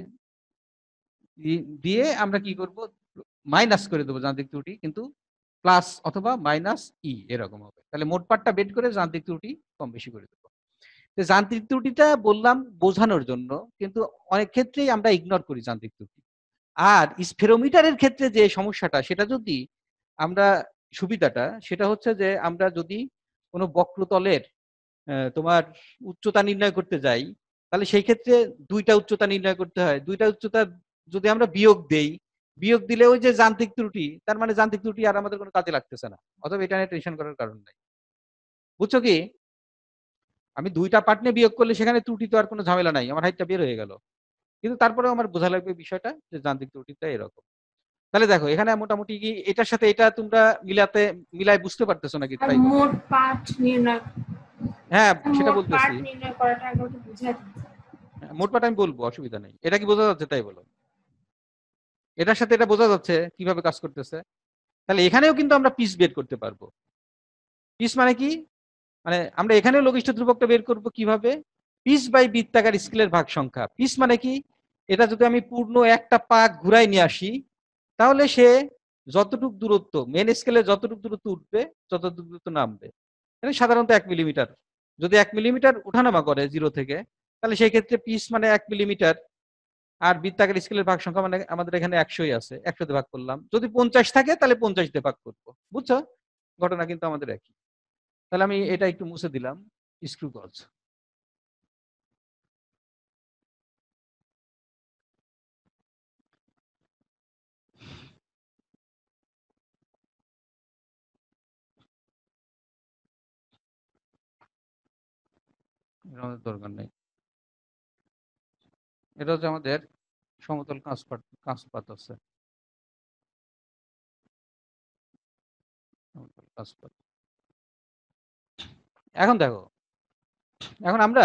দিয়ে আমরা কি করব, মাইনাস করে দেবো যান্ত্রিক ত্রুটি, কিন্তু প্লাস অথবা মাইনাস ই এরকম হবে। তাহলে মোট পার্টটা বের করে যান্ত্রিক ত্রুটি কম বেশি করে দেবো। যান্ত্রিক ত্রুটিটা বললাম বোঝানোর জন্য, কিন্তু অনেক ক্ষেত্রেই আমরা ইগনোর করি যান্ত্রিক ত্রুটি। আর স্ফেরোমিটারের ক্ষেত্রে যে সমস্যাটা, সেটা যদি আমরা, সুবিধাটা সেটা হচ্ছে যে আমরা যদি কোনো বক্রতলের তোমার উচ্চতা নির্ণয় করতে যাই, তাহলে সেই ক্ষেত্রে দুইটা উচ্চতা নির্ণয় করতে হয়। দুইটা উচ্চতা যদি আমরা বিয়োগ দেই, বিয়োগ দিলে ওই যে যান্ত্রিক ত্রুটি, তার মানে যান্ত্রিক ত্রুটি আর আমাদের কোনো কাজে লাগতেছে না, অথবা এটা নিয়ে টেনশন করার কারণ নাই। বুঝছো কি? আমি দুইটা পার্ট নিয়ে বিয়োগ করলে সেখানে ত্রুটি তো আর কোনো ঝামেলা নাই, আমার হাইটটা বের হয়ে গেল। কিন্তু তারপরেও আমার বোঝা লাগবে বিষয়টা যে যান্ত্রিক ত্রুটিটা এরকম। তাহলে দেখো এখানে মোটামুটি কি এটার সাথে এটা তোমরা মিলাতে মিলাই বুঝতে পারতেছো নাকি? আর ট্রাই করো। মোট পার্ট নির্ণয়, হ্যাঁ, সেটা মোট বলতেছি। পার্ট নির্ণয় করাটা আগে একটু বুঝাই দিন। মোট পার্ট আমি বলবো, অসুবিধা নেই। এটা কি বোঝা যাচ্ছে? তাই বলো। এটার সাথে এটা বোঝা যাচ্ছে কিভাবে কাজ করতেছে? তাহলে এখানেও কিন্তু আমরা পিস বের করতে পারবো। পিস মানে কি? মানে আমরা এখানেও লঘিষ্ঠ ধ্রুবকটা বের করব কিভাবে? পিস বাই বৃত্তাকার স্কেলের ভাগ সংখ্যা। পিস মানে কি? এটা যদি আমি পূর্ণ একটা পাক ঘুরাই নিয়ে আসি, তাহলে সে যতটুক দূরত্ব মেন স্কেলে যতটুক দূরত্ব উঠবে ততটুক দূরত্ব নামবে। মানে সাধারণত এক মিলিমিটার। যদি এক মিলিমিটার উঠানামা করে জিরো থেকে, তাহলে সেই ক্ষেত্রে পিস মানে এক মিলিমিটার। আর বৃত্তাকার স্কেলের ভাগ সংখ্যা মানে আমাদের এখানে একশোই আছে, একশোতে ভাগ করলাম। যদি পঞ্চাশ থাকে তাহলে পঞ্চাশ দিয়ে ভাগ করবো। বুঝছো? ঘটনা কিন্তু আমাদের একই। তাহলে আমি এটা একটু মুছে দিলাম, স্ক্রু গজ। আমাদের দরকার নেই। এটা হচ্ছে আমাদের সমতল কাঁচপাত, কাঁচপাত আছে। কাঁচপাত। এখন দেখো, এখন আমরা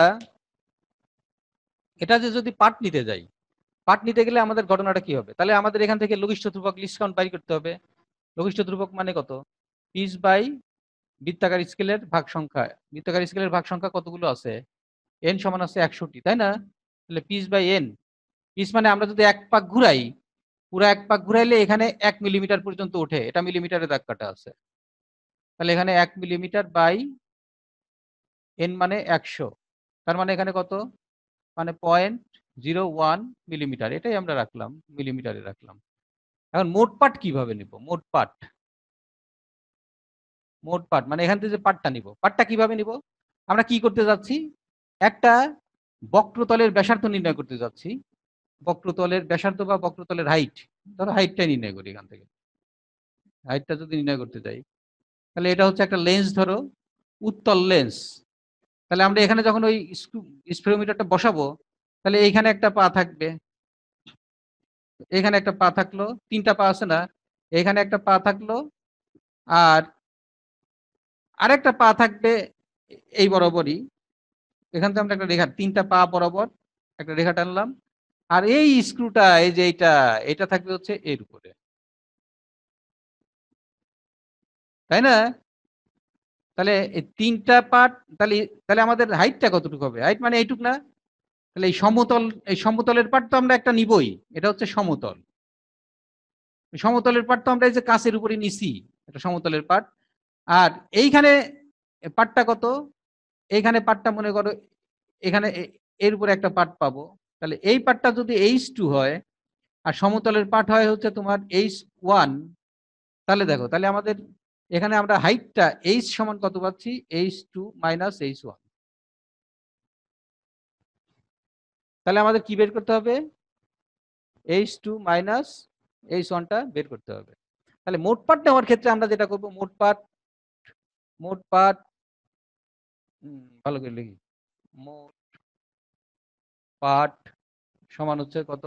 এটা যে যদি পার্ট নিতে যাই, পার্ট নিতে গেলে আমাদের ঘটনাটা কি হবে? তাহলে আমাদের এখান থেকে লঘিষ্ঠ ধ্রুবক লিস্ট কাউন্ট বাই করতে হবে। লঘিষ্ঠ ধ্রুবক মানে কত? পিস বাই বৃত্তাকার স্কেলের ভাগ সংখ্যা। বৃত্তাকার স্কেলের ভাগ সংখ্যা কতগুলো আছে? এন সমান আছে একশোটি, তাই না? তাহলে পিস বাই এন। পিস মানে আমরা যদি এক পাক ঘুরাই, পুরো এক পাক ঘুরাইলে এখানে এক মিলিমিটার পর্যন্ত ওঠে, এটা মিলিমিটারে দাগ কাটা আছে। তাহলে এখানে এক মিলিমিটার বাই এন মানে একশো, তার মানে এখানে কত? মানে পয়েন্ট জিরো ওয়ান মিলিমিটার। এটাই আমরা রাখলাম, মিলিমিটারে রাখলাম। এখন মোট পার্ট কিভাবে নিব? মোট পার্ট, মোট পার্ট মানে এখান থেকে যে পার্টটা নিব, পার্টটা কিভাবে নিব? আমরা কি করতে যাচ্ছি? একটা বক্রতলের ব্যাসার্ধ নির্ণয় করতে যাচ্ছি। বক্রতলের ব্যাসার্ধ বা বক্রতলের হাইট, ধরো হাইটটাই নির্ণয় করি এখান থেকে। হাইটটা যদি নির্ণয় করতে যাই, তাহলে এটা হচ্ছে একটা লেন্স, ধরো উত্তল লেন্স। তাহলে আমরা এখানে যখন ওই স্পিরোমিটারটা বসাবো, তাহলে এইখানে একটা পা থাকবে, এখানে একটা পা থাকলো, তিনটা পা আছে না? এখানে একটা পা থাকলো, আর আরেকটা পা থাকবে এই বরাবরই, এখান থেকে আমরা একটা রেখা, তিনটা পা বরাবর একটা রেখা টানলাম, আর এই স্ক্রুটা এই যে এইটা এটা থাকবে হচ্ছে এর উপরে, তাই না? তাহলে এই তিনটা পার্ট, তাহলে তাহলে আমাদের হাইটটা কতটুকু হবে? হাইট মানে এইটুক না? তাহলে এই সমতল, এই সমতলের পার্ট তো আমরা একটা নিবই, এটা হচ্ছে সমতল। সমতলের পার্ট তো আমরা এই যে কাঁচের উপরে নিছি, এটা সমতলের পার্ট। আর এইখানে পার্টটা কত? এইখানে পার্টটা মনে করো এখানে এর উপরে একটা পার্ট পাবো, তাহলে এই পার্টটা যদি এইচ টু হয় আর সমতলের পার্ট হয় হচ্ছে তোমার এইচ ওয়ান, তাহলে দেখো তাহলে আমাদের এখানে আমরা হাইটটা এইচ সমান কত পাচ্ছি? H two minus H one. তাহলে আমাদের কি বের করতে হবে? এইচ টু মাইনাস এইচ ওয়ানটা বের করতে হবে। তাহলে মোট পার্ট নেওয়ার ক্ষেত্রে আমরা যেটা করবো, মোট পার্ট, মোট পার্ট ভালো করে লিখি, মোট পার্ট সমান হচ্ছে কত?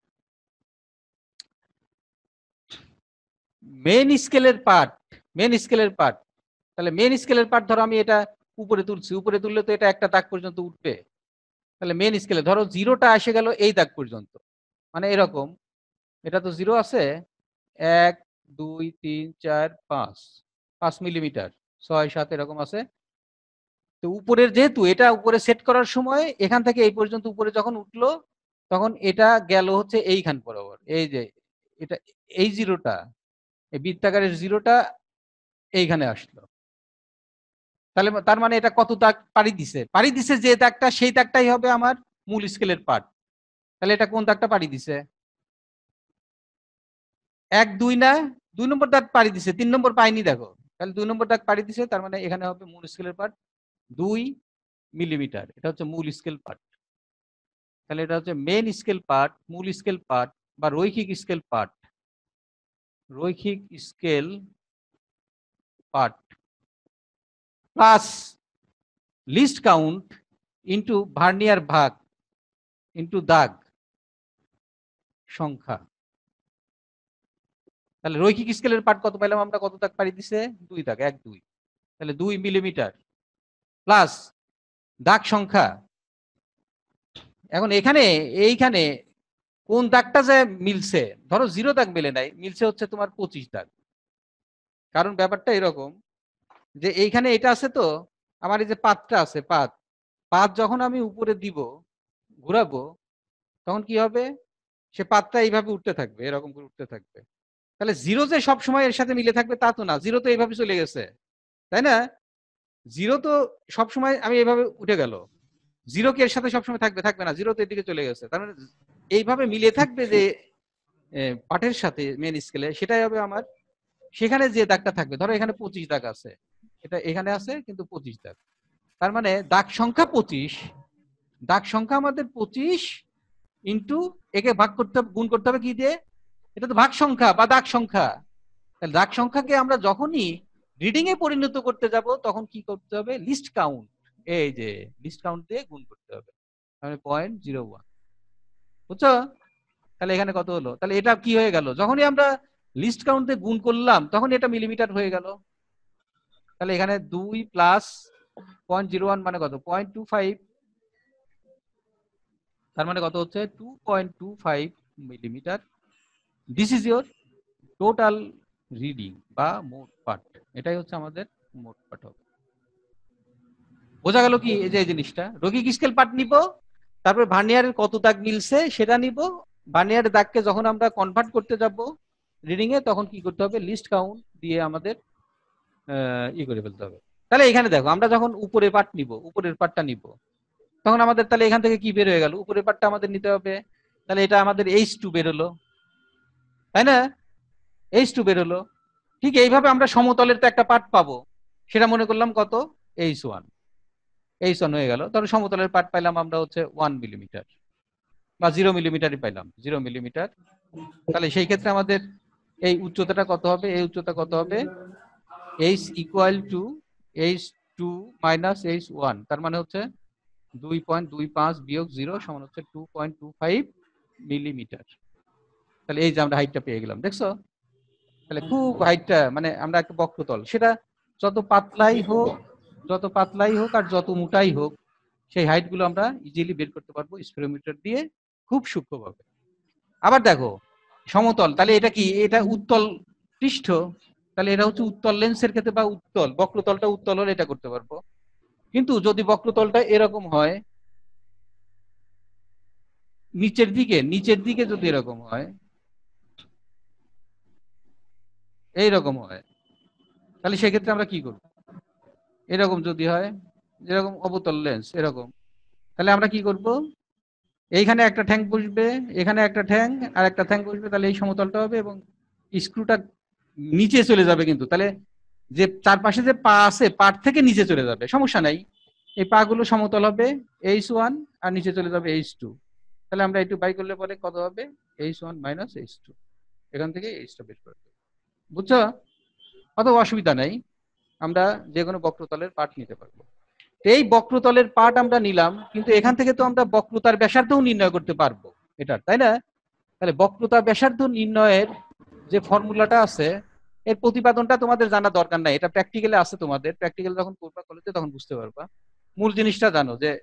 মেন স্কেলের পার্ট, মেন স্কেলের পার্ট। তাহলে মেন স্কেলের পার্ট ধরো আমি এটা উপরে তুলছি, উপরে তুললে তো এটা একটা দাগ পর্যন্ত উঠবে, তাহলে মেন স্কেলে ধরো জিরোটা এসে গেল এই দাগ পর্যন্ত, মানে এরকম, এটা তো জিরো আছে, এক দুই তিন চার পাঁচ, পাঁচ মিলিমিটার, ছয় সাত এরকম আছে। তো উপরের যেহেতু এটা উপরে সেট করার সময় এখান থেকে এই পর্যন্ত উপরে যখন উঠলো, তখন এটা গেল হচ্ছে এইখান বরাবর, এই যে এটা এই জিরোটা, এই বৃত্তাকারের জিরোটা এইখানে আসলো। তাহলে তার মানে এটা কত দাগ পাড়ি দিছে? পাড়ি দিছে যে দাগটা, সেই দাগটাই হবে আমার মূল স্কেলের পার্ট। তাহলে এটা কোন দাগটা পাড়ি দিছে? এক দুই না, দুই নম্বর দাগ পাড়ি দিছে, তিন নম্বর পাইনি দেখো, তাহলে দুই নম্বর দাগ পাড়ি দিছে, তার মানে এখানে হবে মূল স্কেলের পার্ট দুই মিলিমিটার, এটা হচ্ছে মূল স্কেল পার্ট। তাহলে এটা হচ্ছে মেন স্কেল পার্ট, মূল স্কেল পার্ট বা রৈখিক স্কেল পার্ট, রৈখিক scale part plus least count into vernier ভাগ ইন্টু দাগ সংখ্যা। তাহলে রৈখিক স্কেলের পার্ট কত পাইলাম আমরা? কত দাগ পাড়ি দিছে? দুই দাগ, এক দুই, তাহলে দুই মিলিমিটার প্লাস দাগ সংখ্যা। এখন এখানে এইখানে কোন দাগটা যে মিলছে, ধরো জিরো দাগ মেলে নাই, মিলছে হচ্ছে তোমার পঁচিশ দাগ। কারণ ব্যাপারটা এরকম যে এইখানে এটা আছে, তো আমার এই যে পাতটা আছে, পাত পাত যখন আমি উপরে দিব, ঘুরাবো, তখন কি হবে? সে পাতটা এইভাবে উঠতে থাকবে, এরকম করে উঠতে থাকবে। তাহলে জিরো যে সব সময় এর সাথে মিলে থাকবে তা তো না, জিরো তো এইভাবে চলে গেছে, তাই না? জিরো তো সব সময় আমি এইভাবে উঠে গেল, জিরো কি এর সাথে সবসময় থাকবে? থাকবে না, জিরো তো এদিকে চলে গেছে। তার মানে এইভাবে মিলে থাকবে যে পাঠের সাথে মেন স্কেলে, সেটাই হবে আমার সেখানে যে দাগটা থাকবে। ধরো এখানে পঁচিশ দাগ আছে, এটা এখানে আছে কিন্তু পঁচিশ দাগ, তার মানে দাগ সংখ্যা পঁচিশ, দাগ সংখ্যা আমাদের পঁচিশ ইন্টু একে ভাগ করতে হবে, গুণ করতে হবে কি দিয়ে? এটা তো ভাগ সংখ্যা বা দাগ সংখ্যা। তাহলে দাগ সংখ্যাকে আমরা যখনই রিডিং এ পরিণত করতে যাব, তখন কি করতে হবে? লিস্ট কাউন্ট, এই যে লিস্ট কাউন্ট দিয়ে গুণ করতে হবে, তাহলে পয়েন্ট জিরো ওয়ান। বুঝছো? তাহলে এখানে কত হলো? তাহলে এটা কি হয়ে গেল? যখনই আমরা লিস্ট কাউন্ট দিয়ে গুণ করলাম তখন এটা মিলিমিটার হয়ে গেল। তাহলে এখানে দুই প্লাস পয়েন্ট জিরো ওয়ান মানে কত? Point two five. তার মানে কত হচ্ছে? Two point two five millimetre. This is your total reading বা মোট পাঠ। এটাই হচ্ছে আমাদের মোট পাঠ হবে। বোঝা গেল কি? এই যে এই জিনিসটা রৈখিক স্কেল পাঠ নিব, তারপর ভার্নিয়ারের কত দাগ মিলছে সেটা নিব, ভার্নিয়ারের দাগকে যখন আমরা কনভার্ট করতে যাব রিডিং এ, তখন কি করতে হবে? লিস্ট কাউন্ট দিয়ে আমাদের ই করে ফেলতে হবে। তাহলে এখানে দেখো আমরা যখন উপরে পার্ট নিব, উপরের পার্টটা নিব, তখন আমাদের তাহলে এখান থেকে কি বের হয়ে গেল? উপরের পার্টটা আমাদের নিতে হবে, তাহলে এটা আমাদের এইচ টু বের হলো, তাই না? এইচ টু বের হলো। ঠিক এইভাবে আমরা সমতলের তো একটা পার্ট পাবো, সেটা মনে করলাম কত? এইচ ওয়ান, এইচ ওয়ান হয়ে গেল। তাহলে সমতলের পার্ট পাইলাম আমরা হচ্ছে ওয়ান মিলিমিটার বা জিরো মিলিমিটারই পাইলাম, জিরো মিলিমিটার। তাহলে সেই ক্ষেত্রে আমাদের এই উচ্চতাটা কত হবে? এই উচ্চতা কত হবে? H equal to H two minus H one, তার মানে হচ্ছে দুই পয়েন্ট দুই পাঁচ বিয়োগ জিরো সমান হচ্ছে two point two five millimetre. তাহলে এই যে আমরা হাইটটা পেয়ে গেলাম, দেখছো? তাহলে খুব হাইটটা মানে আমরা একটা বক্রতল, সেটা যত পাতলাই হোক, যত পাতলাই হোক আর যত মোটাই হোক, সেই হাইট গুলো আমরা ইজিলি বের করতে পারবো স্পিরোমিটার দিয়ে খুব সূক্ষ্মভাবে। আবার দেখো সমতল, তাহলে এটা কি, এটা উত্তল পৃষ্ঠ, তাহলে এটা হচ্ছে উত্তল লেন্সের ক্ষেত্রে বা উত্তল বক্রতলটা উত্তল হলে এটা করতে পারবো। কিন্তু যদি বক্রতলটা এরকম হয়, নিচের দিকে নিচের দিকে যদি এরকম হয়, এইরকম হয়, তাহলে সেক্ষেত্রে আমরা কি করব? এরকম যদি হয়, যেরকম অবতল লেন্স এরকম, তাহলে আমরা কি করব? এইখানে একটা ঠ্যাং বসবে, এখানে একটা ঠ্যাং আর একটা ঠ্যাং বসবে, তাহলে এই সমতলটা হবে এবং স্ক্রুটা নিচে চলে যাবে। কিন্তু তাহলে যে চারপাশে যে পা আছে, পার থেকে নিচে চলে যাবে, সমস্যা নাই। এই পা গুলো সমতল হবে এইচ ওয়ান, আর নিচে চলে যাবে এইচ টু। তাহলে আমরা একটু বাই করলে পরে কত হবে? H one minus H two. এখান থেকে এইচটা বের করবে, বুঝছো? অত অসুবিধা নেই, আমরা যে কোনো বক্রতলের পার্ট নিতে পারবো। এই বক্রতলের পার্ট আমরা নিলাম, কিন্তু এখান থেকে তো আমরা বক্রতার ব্যাসার্ধও নির্ণয় করতে পারবো এটা, তাই না? তাহলে বক্রতা ব্যাসার্ধ নির্ণয়ের যে ফর্মুলাটা আছে, এর প্রতিপাদনটা তোমাদের জানা দরকার নাই, এটা প্র্যাকটিক্যালে আছে, তোমাদের প্র্যাকটিক্যাল যখন করবা কলেজে তখন বুঝতে পারবা। মূল জিনিসটা জানো যে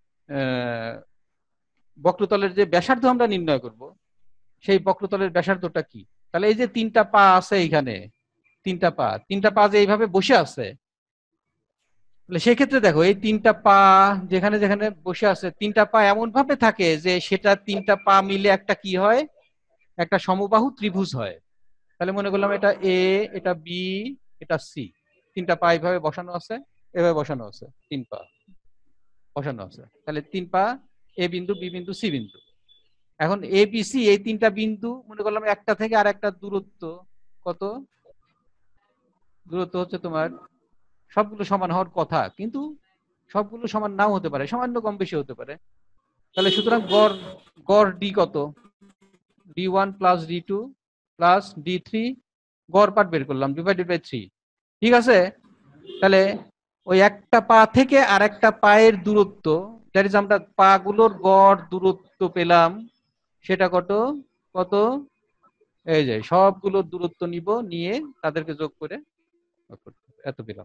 বক্রতলের যে ব্যাসার্ধ আমরা নির্ণয় করব, সেই বক্রতলের ব্যাসার্ধটা কি। তাহলে এই যে তিনটা পা আছে এইখানে, তিনটা পা তিনটা পা যে এইভাবে বসে আছে, তাহলে সেক্ষেত্রে দেখো এই তিনটা পা যেখানে যেখানে বসে আছে, তিনটা পা এমন ভাবে থাকে যে সেটা তিনটা পা মিলে একটা কি হয়, একটা সমবাহু ত্রিভুজ হয়। তাহলে মনে করলাম এটা এ, এটা বি, এটা সি, তিনটা পা এইভাবে বসানো আছে, এভাবে বসানো আছে, তিন পা বসানো আছে, তাহলে তিন পা এ বিন্দু, বি বিন্দু, সি বিন্দু। এখন এ বি সি এই তিনটা বিন্দু মনে করলাম একটা থেকে আর একটা দূরত্ব কত, দূরত্ব হচ্ছে তোমার, সবগুলো সমান হওয়ার কথা, কিন্তু সবগুলো সমান নাও হতে পারে, সামান্য কম বেশি হতে পারে। তাহলে সুতরাং গড় গড় ডি কত? D one plus D two plus D three, গড় পার্ট বের করলাম ডিভাইডেড বাই থ্রি। ঠিক আছে? তাহলে ওই একটা পা থেকে আর একটা পায়ের দূরত্ব, দ্যাট ইজ আমরা পা গুলোর গড় দূরত্ব পেলাম, সেটা কত? কত? এই যে সবগুলোর দূরত্ব নিব, নিয়ে তাদেরকে যোগ করে এত পেলাম।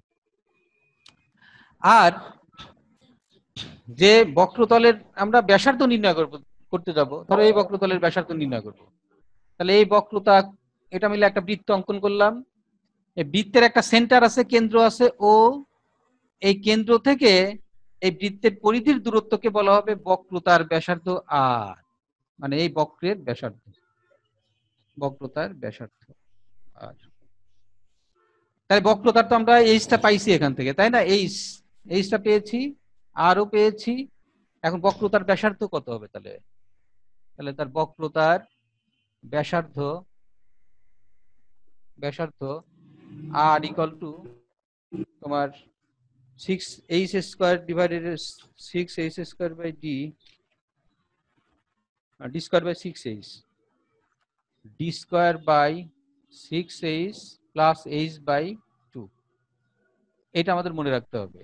আর যে বক্রতলের আমরা ব্যাসার্ধ নির্ণয় করব, করতে যাব, ধরো এই বক্রতলের ব্যাসার্ধ নির্ণয় করব, তাহলে এই বক্রতা, এটা মিলে একটা বৃত্ত অঙ্কন করলাম। এই বৃত্তের একটা সেন্টার আছে, কেন্দ্র আছে ও, এই কেন্দ্র থেকে এই বৃত্তের পরিধির দূরত্বকে বলা হবে বক্রতার ব্যাসার্ধ আর, মানে এই বক্রের ব্যাসার্ধ, বক্রতার ব্যাসার্ধ আর। তাই বক্রতার তো আমরা এইচটা পাইছি এখান থেকে, তাই না? এইচ, এইচটা পেয়েছি, আরও পেয়েছি। এখন বক্রতার ব্যাসার্ধ কত হবে তাহলে? তাহলে তার বক্রতার ব্যাসার্ধ, ব্যাসার্ধ আর ইকুয়াল টু তোমার six H square divided six H square by D, D square by six H, D square by six H plus H by two. এটা আমাদের মনে রাখতে হবে।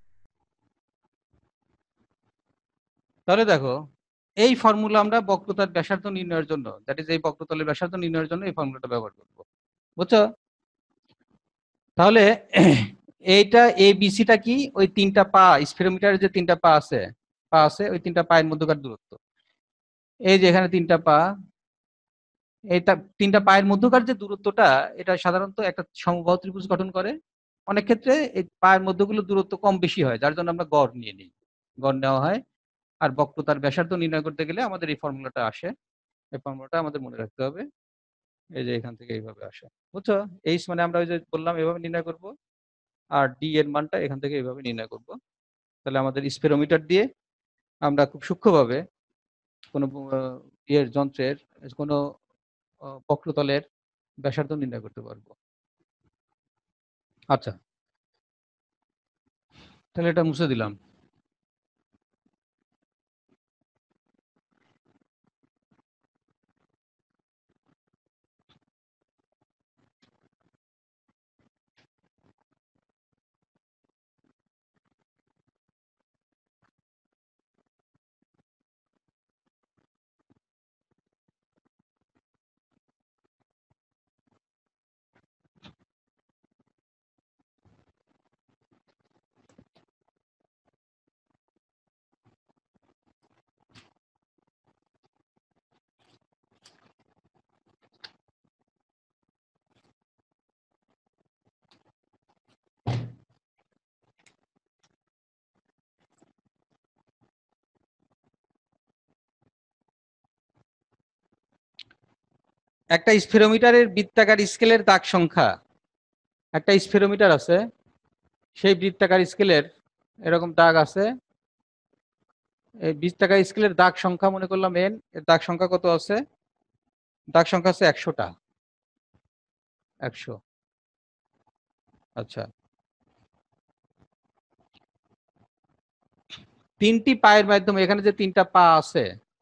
তাহলে দেখো এই ফর্মুলা আমরা বক্রতার ব্যাসার্ধ নির্ণয়ের জন্য, দ্যাট ইজ এই বক্রতলের ব্যাসার্ধ নির্ণয়ের জন্য এই ফর্মুলাটা ব্যবহার করব, বুঝছো? তাহলে এইটা এ বিসিটা কি, ওই তিনটা পা, স্ফেরোমিটারের যে তিনটা পা আছে, পা আছে ওই তিনটা পায়ের মধ্যকার দূরত্ব। এই যে এখানে তিনটা পা, এটা তিনটা পায়ের মধ্যকার যে দূরত্বটা, এটা সাধারণত একটা সমবাহু ত্রিভুজ গঠন করে। অনেক ক্ষেত্রে এই পায়ের মধ্যগুলো দূরত্ব কম বেশি হয়, যার জন্য আমরা গড় নিয়ে নিই, গড় নেওয়া হয়। আর বক্রতার ব্যাসার্ধ নির্ণয় করতে গেলে আমাদের এই ফর্মুলাটা আসে, এই ফর্মুলাটা আমাদের মনে রাখতে হবে। এই যে এখান থেকে এইভাবে আসে, বুঝছো? এইচ মানে আমরা ওই যে বললাম এভাবে নির্ণয় করব, আর ডি এর মানটা এখান থেকে এইভাবে নির্ণয় করব। তাহলে আমাদের স্পেরোমিটার দিয়ে আমরা খুব সূক্ষ্মভাবে কোনো ইয়ের যন্ত্রের কোনো বক্রতলের ব্যাসার্ধ নির্ণয় করতে পারবো। আচ্ছা, তাহলে এটা মুছে দিলাম। একটা স্ফেরোমিটারের বৃত্তাকার স্কেলের দাগ সংখ্যা, একটা স্ফেরোমিটার আছে, সেই বৃত্তাকার স্কেলের এরকম দাগ আছে, এই বৃত্তাকার স্কেলের দাগ সংখ্যা মনে করলাম এন, এর দাগ সংখ্যা কত আছে? দাগ সংখ্যা আছে একশোটা, একশো। আচ্ছা, তিনটি পায়ের মাধ্যমে, এখানে যে তিনটা পা আছে,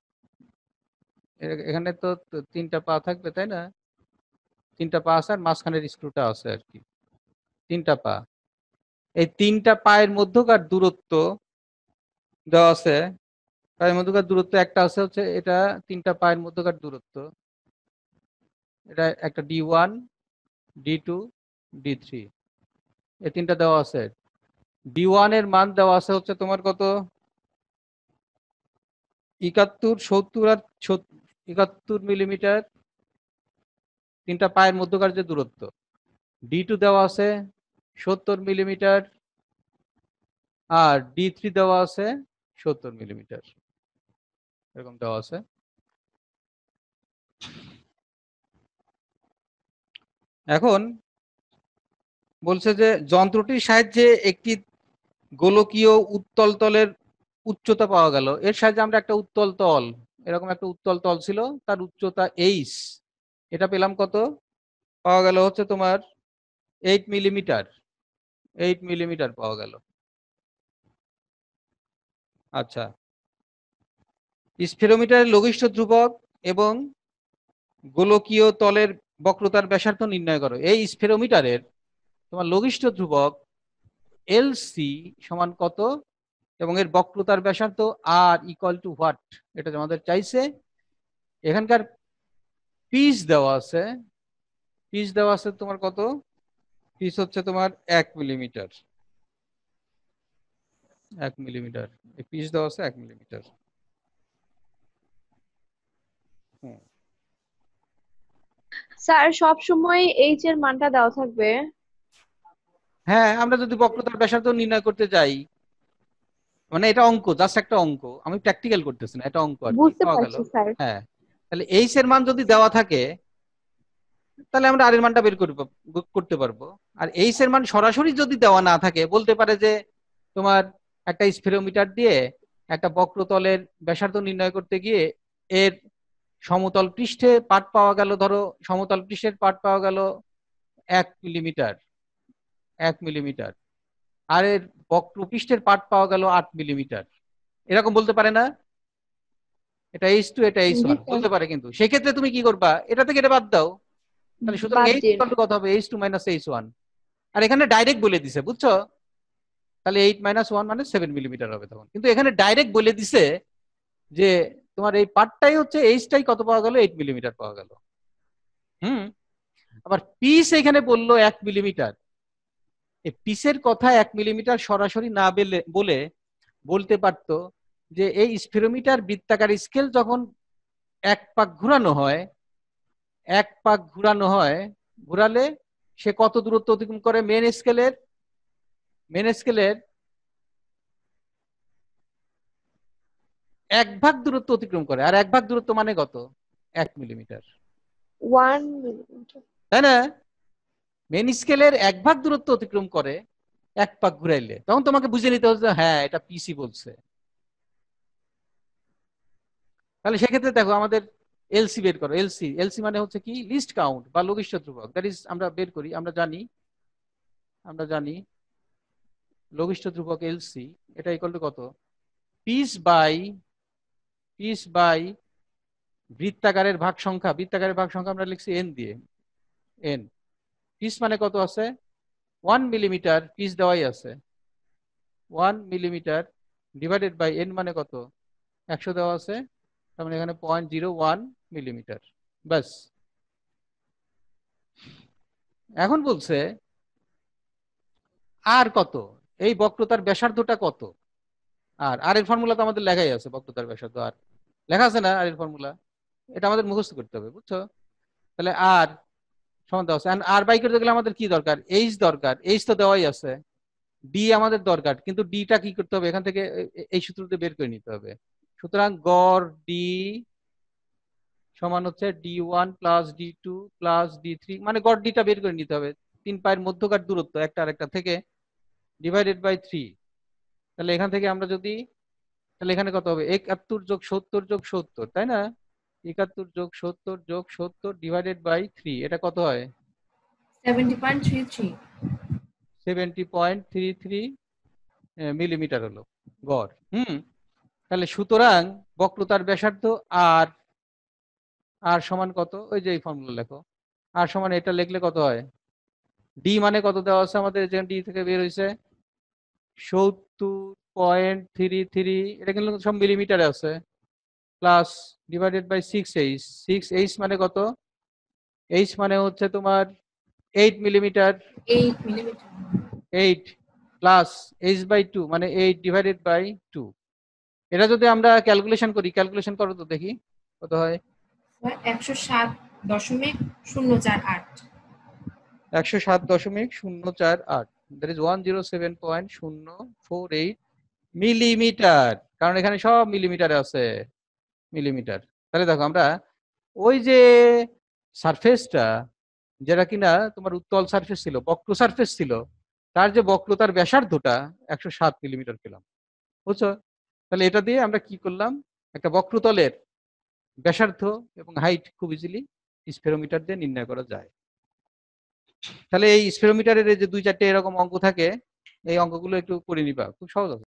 এখানে তো তিনটা পা থাকবে তাই না? তিনটা পা আছে আর মাঝখানের স্ক্রুটা আছে আর কি, তিনটা পা। এই তিনটা পায়ের মধ্যকার দূরত্ব দেওয়া আছে, পায়ের মধ্যকার দূরত্ব একটা আছে হচ্ছে এটা, তিনটা পায়ের মধ্যকার দূরত্ব, এটা একটা D one, D two, D three, এই তিনটা দেওয়া আছে। ডি ওয়ান এর মান দেওয়া আছে হচ্ছে তোমার কত? একাত্তর, সত্তর আর একাত্তর মিলিমিটার, তিনটা পায়ের মধ্যকার যে দূরত্ব। ডি টু দেওয়া আছে সত্তর মিলিমিটার, আর ডি থ্রি দেওয়া আছে সত্তর মিলিমিটার, এরকম দেওয়া আছে। এখন বলছে যে যন্ত্রটির সাহায্যে একটি গোলকীয় উত্তল তলের উচ্চতা পাওয়া গেল। এর সাহায্যে আমরা একটা উত্তল তল, এরকম একটা উত্তল তল ছিল, তার উচ্চতা এইচ, এটা পেলাম কত? পাওয়া গেল হচ্ছে তোমার এইট মিলিমিটার, এইট মিলিমিটার পাওয়া গেল। আচ্ছা, স্ফেরোমিটারের লঘিষ্ঠ ধ্রুবক এবং গোলকীয় তলের বক্রতার ব্যাসার্ধ নির্ণয় করো। এই স্ফেরোমিটারের তোমার লঘিষ্ঠ ধ্রুবক এল সি সমান কত এবং এর বক্রতার ব্যাসার্ধ আর ইকুয়াল টু হোয়াট, এটা তোমাদের চাইছে। এখানকার পিচ দেওয়া আছে, পিচ দেওয়া আছে তোমার কত? পিচ হচ্ছে তোমার এক মিলিমিটার, এক মিলিমিটার, এই পিচ দেওয়া আছে এক মিলিমিটার। স্যার সব সময় এইচ এর মানটা দেওয়া থাকবে? হ্যাঁ, আমরা যদি বক্রতার ব্যাসার্ধ নির্ণয় করতে যাই, মানে এটা অঙ্ক, জাস্ট একটা অঙ্ক, আমি প্র্যাকটিক্যাল করতেছি না, এটা অঙ্ক আর কি, বুঝতে পাওয়া গেল। পারছি স্যার। হ্যাঁ, তাহলে এইচ এর মান যদি দেওয়া থাকে তাহলে আমরা আর এর মানটা বের করতে পারবো। আর এইচ এর মান সরাসরি যদি দেওয়া না থাকে, বলতে পারে যে তোমার একটা স্ফেরোমিটার দিয়ে একটা বক্রতলের ব্যাসার্ধ নির্ণয় করতে গিয়ে এর সমতল পৃষ্ঠে পাঠ পাওয়া গেল, ধরো সমতল পৃষ্ঠের পাঠ পাওয়া গেল এক মিলিমিটার, এক মিলিমিটার, আর এর বক্র পৃষ্ঠের পাঠ পাওয়া গেল আট মিলিমিটার, এরকম বলতে পারে না? এটা এইচ টু, এটা এইচ জি ওয়ান স্যার, বলতে পারে। কিন্তু সেক্ষেত্রে তুমি কি করবা? এটা থেকে এটা বাদ দাও, তাহলে সুতরাং বাদ এইচ দিন। ইকুয়াল টু কত হবে? H two minus H one. আর এখানে ডাইরেক্ট বলে দিছে, বুঝছো? তাহলে এইট মাইনাস ওয়ান মানে সেভেন মিলিমিটার হবে তখন। কিন্তু এখানে ডাইরেক্ট বলে দিছে যে তোমার এই পার্টটাই হচ্ছে এইচটাই কত পাওয়া গেল? এইট মিলিমিটার পাওয়া গেল। হুম, আবার পিস এখানে বললো এক মিলিমিটার। এই পিসের কথা এক মিলিমিটার সরাসরি না বলে বলতে পারতো যে এই স্ফেরোমিটার বৃত্তাকার স্কেল যখন এক পাক ঘুরানো হয়, এক পাক ঘুরানো হয়, ঘুরালে সে কত দূরত্ব অতিক্রম করে? মেন স্কেলের, মেন স্কেলের এক ভাগ দূরত্ব অতিক্রম করে। আর এক ভাগ দূরত্ব মানে কত? এক মিলিমিটার, ওয়ান মিলিমিটার। তাই না? মেন স্কেলের এক ভাগ দূরত্ব অতিক্রম করে এক পাক ঘুরাইলে, তখন তোমাকে বুঝে নিতে হচ্ছে হ্যাঁ এটা পিসি বলছে। তাহলে সেক্ষেত্রে দেখো আমাদের এলসি বের করো। এলসি, এলসি মানে হচ্ছে কি? লিস্ট কাউন্ট বা লঘিষ্ঠ ধ্রুবক। দ্যাট ইজ আমরা বের করি, আমরা জানি, আমরা জানি লঘিষ্ঠ ধ্রুবক এলসি এটা ইকুয়াল টু কত? পিস বাই, পিস বাই বৃত্তাকারের ভাগ সংখ্যা। বৃত্তাকারের ভাগ সংখ্যা আমরা লিখছি এন দিয়ে, এন। পিস মানে কত আছে? ওয়ান মিলিমিটার, পিস দেওয়াই আছে one millimetre, divided by N মানে কত? একশো দেওয়া আছে, তার মানে এখানে পয়েন্ট জিরো ওয়ান মিলিমিটার। ব্যাস। এখন বলছে আর কত? এই বক্রতার ব্যাসার্ধটা কত? আর আর এর ফর্মুলা তো আমাদের লেখাই আছে, বক্রতার ব্যাসার্ধ আর লেখা আছে না? আর এর ফর্মুলা এটা আমাদের মুখস্থ করতে হবে, বুঝছো? তাহলে আর সমান দেওয়া আছে। আর বাই করতে গেলে আমাদের কি দরকার? এইচ দরকার, এইচ তো দেওয়াই আছে। ডি আমাদের দরকার, কিন্তু ডিটা কি করতে হবে? এখান থেকে এই সূত্রতে বের করে নিতে হবে। সুতরাং গড় ডি সমান হচ্ছে D one plus D two plus D three, মানে গড় ডিটা বের করে নিতে হবে, তিন পায়ের মধ্যকার দূরত্ব একটা আরেকটা থেকে ডিভাইডেড বাই থ্রি। তাহলে এখান থেকে আমরা যদি, তাহলে এখানে কত হবে, একাত্তর যোগ সত্তর যোগ সত্তর, তাই না? একাত্তর যোগ সত্তর যোগ সত্তর ডিভাইডেড বাই থ্রি, এটা কত হয়? Seventy point three three. Seventy point three three millimetre হলো গড়। হুম, তাহলে সুতরাং বক্রতার ব্যাসার্ধ আর আর সমান কত, ওই যে এই ফর্মুলা লেখো, আর সমান এটা লিখলে কত হয়, ডি মানে কত দেওয়া আছে আমাদের, যে ডি থেকে বের হয়েছে সত্তর পয়েন্ট থ্রি থ্রি, এটা কিন্তু সব মিলিমিটারে আছে, plus divided by six H, six H মানে কত, এইচ মানে হচ্ছে তোমার eight millimetre, eight millimetre. Eight plus H by two মানে এইট ডিভাইডেড বাই টু। এটা যদি আমরা ক্যালকুলেশন করি, ক্যালকুলেশন করো তো দেখি কত হয়, একশো সাত দশমিক শূন্য চার আট। একশো সাত দশমিক শূন্য চার আট, that is one zero seven point শূন্য ফোর এইট মিলিমিটার, কারণ এখানে সব মিলিমিটারে আছে, মিলিমিটার। তাহলে দেখো আমরা ওই যে সারফেসটা, যেটা কিনা তোমার উত্তল সারফেস ছিল, বক্র সারফেস ছিল, তার যে বক্রতার ব্যাসার্ধটা একশো সাত মিলিমিটার পেলাম, বুঝছো? তাহলে এটা দিয়ে আমরা কি করলাম, একটা বক্রতলের ব্যাসার্ধ এবং হাইট খুব ইজিলি স্ফেরোমিটার দিয়ে নির্ণয় করা যায়। তাহলে এই স্ফেরোমিটারের যে দুই চারটে এরকম অঙ্ক থাকে, এই অঙ্কগুলো একটু করে নিবা, খুব সহজ আছে।